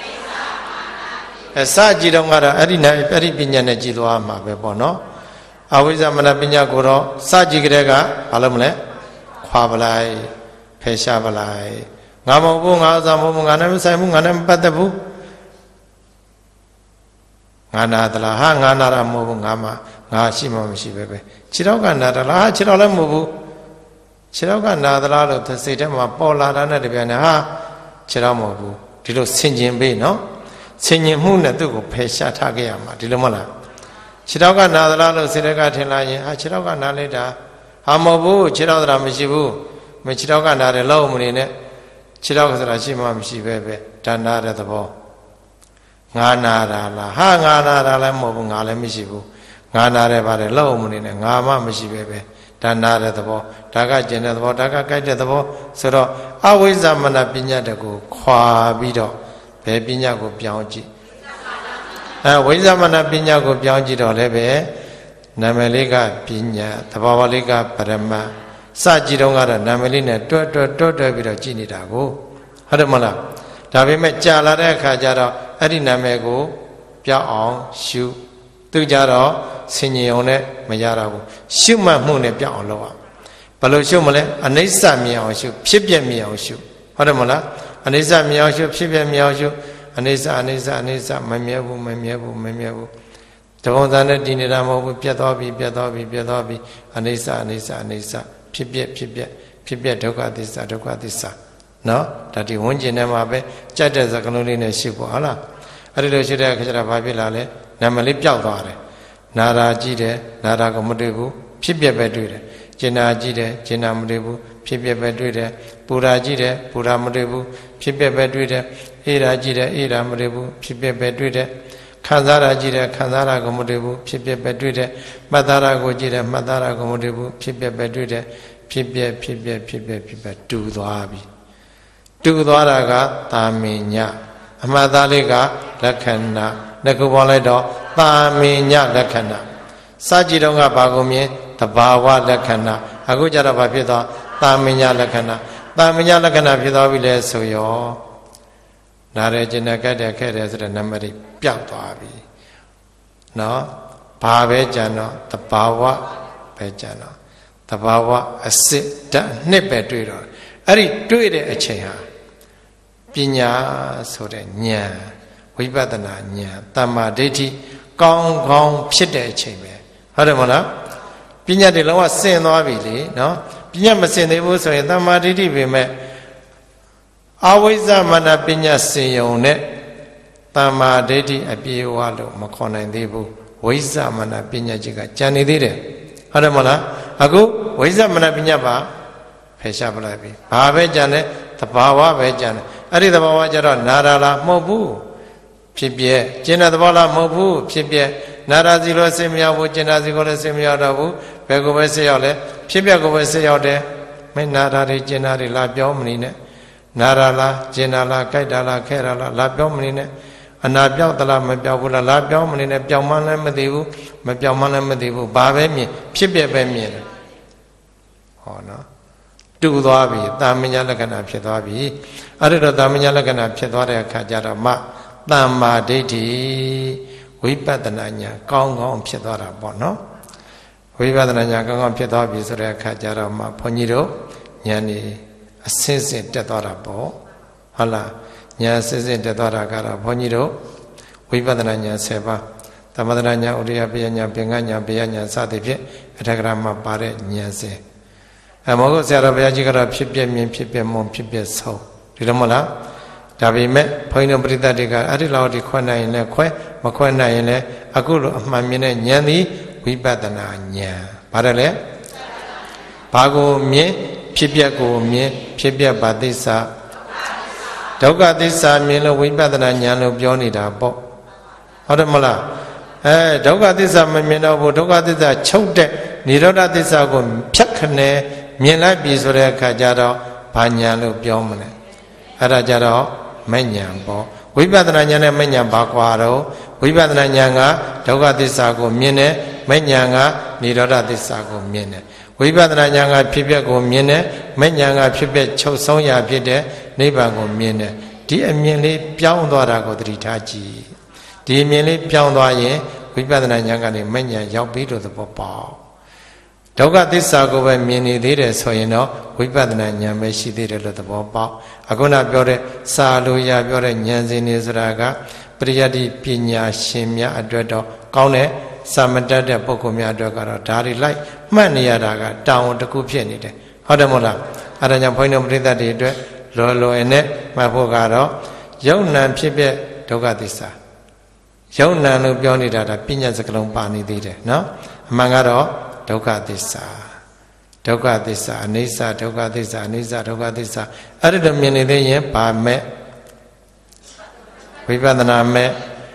အစကြည့်တော့ကတော့အဲ့ဒီနာအဲ့ဒီပညာနဲ့ကြည်သွားမှာပဲပေါ့နော်အဝိဇ္ဇာမာနပညာကိုတော့စကြည့်ကြတဲ့ကဘာလို့မလဲခွာပလိုက်ဖယ်ရှားပလိုက်ငါမဟုတ်ဘူးငါဥစ္စာမဟုတ်ဘူးငါနဲ့မဆိုင်ဘူးငါနဲ့မပတ်သက်ဘူးငါနာသလားဟာငါနာတာမဟုတ်ဘူးငါမှငါရှိမှမရှိပဲပဲခြေတော့ကနာသလားဟာခြေတော့လည်းမဟုတ်ဘူးခြေတော့ကနာသလားလို့စိတ်ထဲမှာပေါ်လာတာနဲ့တပြိုင်နက်ဟာခြေတော့မဟုတ်ဘူးဒီလိုဆင်ခြင်ပေးနော်ဆင်ခြင်မှုနဲ့သူ့ကိုဖယ်ရှားထားခဲ့ရမှာဒီလိုမဟုတ်လားခြေတော့ကနာသလားလို့စိတ်ထဲကထင်လာရင်ဟာခြေတော့ကနာလိုက်တာဟာမဟုတ်ဘူးခြေတော့သလားမရှိဘူးမခြေတော့ကနာတယ်လို့မနေနဲ့ခြေတော့ကဆိုတာရှိမှမရှိပဲပဲဒါနာတဲ့သဘောငါနာတာလားဟာငါနာတာလည်းမဟုတ်ဘူးငါလည်းမရှိဘူးငါနာတယ်ပါတယ်လောက်မနေနဲ့ငါမှမရှိပဲပဲဒါနာတဲ့သဘောဒါကကျင်တဲ့သဘောဒါကကြိုက်တဲ့သဘောဆိုတော့အဝိဇ္ဇမနပညာတကူခွာပြီးတော့ဘယ်ပညာကိုပြောင်းကြည့်အဲဝိဇ္ဇမနပညာကိုပြောင်းကြည့်တော့လည်းပဲနာမည်လေးကပညာသဘာဝလေးကပရမတ်စကြည့်တော့ကတော့နာမည်လေးနဲ့တွတ်တွတ်တွတ်တွတ်ပြီးတော့ကြည့်နေတာကိုဟုတ်တယ်မလားဒါပေမဲ့ကြာလာတဲ့အခါကျတော့အဲ့ဒီနာမည်ကိုပြောင်းအောင်ရှုသူကြတော့ဆင်ញင်အောင်နဲ့မရတော့ဘူးရှုမှတ်မှုနဲ့ပြောင်းအောင်လုပ်ရဘယ်လိုရှုမလဲအနိစ္စမြင်အောင်ရှုဖြစ်ပြမြင်အောင်ရှုဟုတ်တယ်မလားအနိစ္စမြင်အောင်ရှုဖြစ်ပြမြင်အောင်ရှုအနိစ္စအနိစ္စအနိစ္စမမြဲဘူးမမြဲဘူးမမြဲဘူးတဘုံသားနဲ့တည်နေတာမဟုတ်ဘူးပြတ်သွားပြီပြတ်သွားပြီပြတ်သွားပြီအနိစ္စအနိစ္စအနိစ္စဖြစ်ပြဖြစ်ပြဖြစ်ပြဒုက္ခသစ္စာဒုက္ခသစ္စာနော်ဒါဒီဝန်းကျင်ထဲမှာပဲကြက်တဲ့စကလုံးလေးနဲ့ရှုဖို့ဟုတ်လားအဲ့ဒီလိုရှုတဲ့အခါကျတော့ဘာဖြစ်လာလဲနာမည်လေးပျောက်သွားတယ်နာရာကြည့်တယ်နာရာကိုမတွေ့ဘူးဖြစ်ပြပဲတွေ့တယ်ကျင်နာကြည့်တယ်ကျင်နာမတွေ့ဘူးဖြစ်ပြပဲတွေ့တယ်ပူရာကြည့်တယ်ပူရာမတွေ့ဘူးဖြစ်ပြပဲတွေ့တယ်အေးရာကြည့်တယ်အေးရာမတွေ့ဘူးဖြစ်ပြပဲတွေ့တယ်ခံစားရာကြည့်တယ်ခံစားရာကိုမတွေ့ဘူးဖြစ်ပြပဲတွေ့တယ်မှတ်သားရာကိုကြည့်တယ်မှတ်သားရာကိုမတွေ့ဘူးဖြစ်ပြပဲတွေ့တယ်ဖြစ်ပြဖြစ်ပြဖြစ်ပြဖြစ်ပြတူသွားပြီတူသွားတာကသာမင်ညအမှတ်သားလေးကလက္ခဏာနှစ်ခုပေါင်းလိုက်တော့သာမင်ညလက္ခဏာစကြည့်တော့ကဘာကိုမြင်သဘာဝလက္ခဏာအခုကျတော့ဘာဖြစ်သွားသာမင်ညလက္ခဏာသာမင်ညလက္ခဏာဖြစ်သွားပြီလဲဆိုရောနားရကျင်တဲ့ကတ်တဲ့ခဲ့တယ်ဆိုတဲ့နံပါတ်ပျောက်သွားပြီနော်ဘာပဲကြံတော့သဘာဝပဲကြံတော့သဘာဝအစစ်ဓာတ်နှစ်ပဲတွေ့တော့အဲ့ဒီတွေ့တဲ့အချိန်ဟာပညာဆိုတဲ့ဉာဏ်ဝိပဿနာဉာဏ်တမ္မာဒိဋ္ဌိကောင်းကောင်းဖြစ်တဲ့အချိန်ပဲဟုတ်တယ်မဟုတ်လားပညာတွေလုံးဝဆင်သွားပြီလေနော်ပညာမဆင်သေးဘူးဆိုရင်တမ္မာဒိဋ္ဌိပဲမဲ့အဝိဇ္ဇမနပညာစင်ယုံနဲ့တမ္မာဒိဋ္ဌိအပြေဝလို့မခေါ်နိုင်သေးဘူးဝိဇ္ဇမနပညာကြီးကကြံနေသေးတယ်ဟုတ်တယ်မဟုတ်လားအခုဝိဇ္ဇမနပညာပါဖယ်ရှားပလိုက်ပြီဘာပဲကြံလဲသဘာဝပဲကြံတယ်အဲ့ဒီသဘာဝကြတော့နာရာလားမဟုတ်ဘူးဖြစ်ပြကျင်တဲ့သဘောလားမဟုတ်ဘူးဖြစ်ပြနာရာစီလို့စိတ်မရောက်ဘူးကျင်တာစီကိုလည်းစိတ်မရောက်တော့ဘူးဘယ်ကိုပဲစိတ်ရောက်လဲဖြစ်ပြကိုပဲစိတ်ရောက်တယ်မင်းနာရာတွေကျင်တာတွေလာပြောမနေနဲ့နာရာလားကျင်တာလားကြိုက်တာလားခဲတာလားလာပြောမနေနဲ့အနာပြောက်သလားမပြောက်ဘူးလားလာပြောမနေနဲ့ပြောင်းမှလည်းမသိဘူးမပြောင်းမှလည်းမသိဘူးဘာပဲမြင်ဖြစ်ပြပဲမြင်တယ်ဟောနော်တူသွားပြီတာမညာလက္ခဏာဖြစ်သွားပြီအဲ့ဒီတော့တာမညာလက္ခဏာဖြစ်သွားတဲ့အခါကျတော့မှတမ္မာဒိဋ္ဌိဝိပဿနာဉာဏ်ကောင်းကောင်းဖြစ်သွားတာပေါ့နော်ဝိပဿနာဉာဏ်ကောင်းကောင်းဖြစ်သွားပြီဆိုတဲ့အခါကျတော့မှဘုန်းကြီးတို့ဉာဏ်นี่အစင်းစင်းတက်သွားတာပေါ့ဟုတ်လားဉာဏ်စင်းစင်းတက်သွားတာကတော့ဘုန်းကြီးတို့ဝိပဿနာဉာဏ်ဆယ်ပါးသမထဉာဏ်ဥရိယပညာဉာဏ်ပင်ကဉာဏ်ဘေယဉာဏ်စသည်ဖြင့်အထက်ကရာမှာပါတဲ့ဉာဏ်စင်အမောကဆရာတော်ဘုရားကြီးကတော့ဖြစ်ပြမြင်ဖြစ်ပြမုံဖြစ်ပြဆုံးဒီလိုမဟုတ်လားဒါပေမဲ့ဘုန်းကြီးတို့ပရိသတ်တွေကအဲ့ဒီလောက်ဒီခွဲနိုင်ရင်လည်းခွဲမခွဲနိုင်ရင်လည်းအခုလိုအမှန်မြင်တဲ့ဉာဏ်သည်ဝိပဿနာဉာဏ်ပါတယ်လေဘာကိုမြင်ဖြစ်ပျက်ကိုမြင်ဖြစ်ပျက်ပါသစ္စာဒုက္ခသစ္စာမြင်လို့ဝိပဿနာဉာဏ်လို့ပြောနေတာပေါ့ဟုတ်တယ်မလားအဲဒုက္ခသစ္စာမမြင်တော့ဘူးဒုက္ခသစ္စာချုပ်တဲ့និရောဓသစ္စာကိုဖြတ်ခနဲမြင်လိုက်ပြီဆိုတဲ့အခါကျတော့ဘာဉာဏ်လို့ပြောမလဲအဲ့ဒါကြတော့မဉဏ်ပေါ့ဝိပဿနာဉာဏ်နဲ့မဉဏ်ဘာကွာတော့ဝိပဿနာဉာဏ်ကဒုက္ခသစ္စာကိုမြင်တယ်မဉဏ်ကនិရောဓသစ္စာကိုမြင်တယ်ဝိပဿနာဉာဏ်ကဖြစ်ပျက်ကိုမြင်တယ်မဉဏ်ကဖြစ်ပျက်ချုပ်ဆုံးရာဖြစ်တဲ့နိဗ္ဗာန်ကိုမြင်တယ်ဒီအမြင်လေးပြောင်းသွားတာကိုသတိထားကြည့်ဒီအမြင်လေးပြောင်းသွားရင်ဝိပဿနာဉာဏ်ကနေမဉဏ်ရောက်ပြီးလို့သဘောပေါက်ဒုက္ခသစ္စာကိုပဲမြင်နေသေးတယ်ဆိုရင်တော့ဝိပဿနာဉာဏ်ပဲရှိသေးတယ်လို့သဘောပေါက်အခုနပြောတဲ့စာလိုရာပြောတဲ့ဉာဏ်စဉ်တွေဆိုတာကပရိယတ္တိပညာရှင်များအတွက်တော့ကောင်းတဲ့စာမတတ်တဲ့ပုဂ္ဂိုလ်များအတွက်ကတော့ဒါတွေလိုက်မှတ်နေရတာကတောင်းတခုဖြစ်နေတယ်ဟုတ်တယ်မဟုတ်လားအဲဒါကြောင့်ဘုန်းကြီးတို့ပရိသတ်တွေအတွက်လောလောနဲ့မှတ်ဖို့ကတော့ယုံ nant ဖြစ်တဲ့ဒုက္ခသစ္စာယုံ nant လို့ပြောနေတာဒါပညာစကလုံးပါနေသေးတယ်နော်အမှန်ကတော့ဒုက္ခသစ္စာဒုက္ခသစ္စာအနိစ္စဒုက္ခသစ္စာအနိစ္စဒုက္ခသစ္စာအဲ့ဒါမြင်နေသေးရင်ဘာမဲ့ဝိပဿနာမဲ့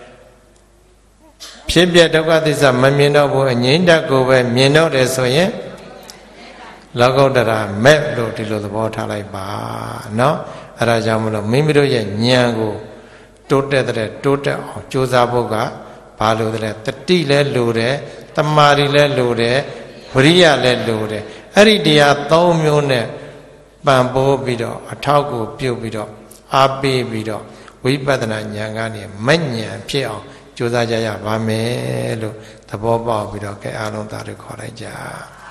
ဖြစ်ပြဒုက္ခသစ္စာမမြင်တော့ဘူးအငြိမ့်တတ်ကိုပဲမြင်တော့တယ်ဆိုရင်လောကုတ္တရာမဲ့လို့ဒီလိုသဘောထားလိုက်ပါနော်အဲ့ဒါကြောင့်မလို့မိမိတို့ရဲ့ဉာဏ်ကိုတိုးတက်တဲ့တိုးတက်အောင်ကြိုးစားဖို့ကဘာလို့လဲတတိလည်းလိုတယ်တမာရီလည်းလိုတယ်ဝရိယလည်းလိုတယ်အဲ့ဒီတရားသုံးမျိုးနဲ့ပံ့ပိုးပြီးတော့အထောက်ကိုပြုတ်ပြီးတော့အားပေးပြီးတော့ဝိပဿနာဉာဏ်ကနေမဉဏ်ဖြစ်အောင်ကြိုးစားကြရပါမယ်လို့သဘောပေါက်ပြီးတော့ကဲအားလုံးသာဓုခေါ်လိုက်ကြ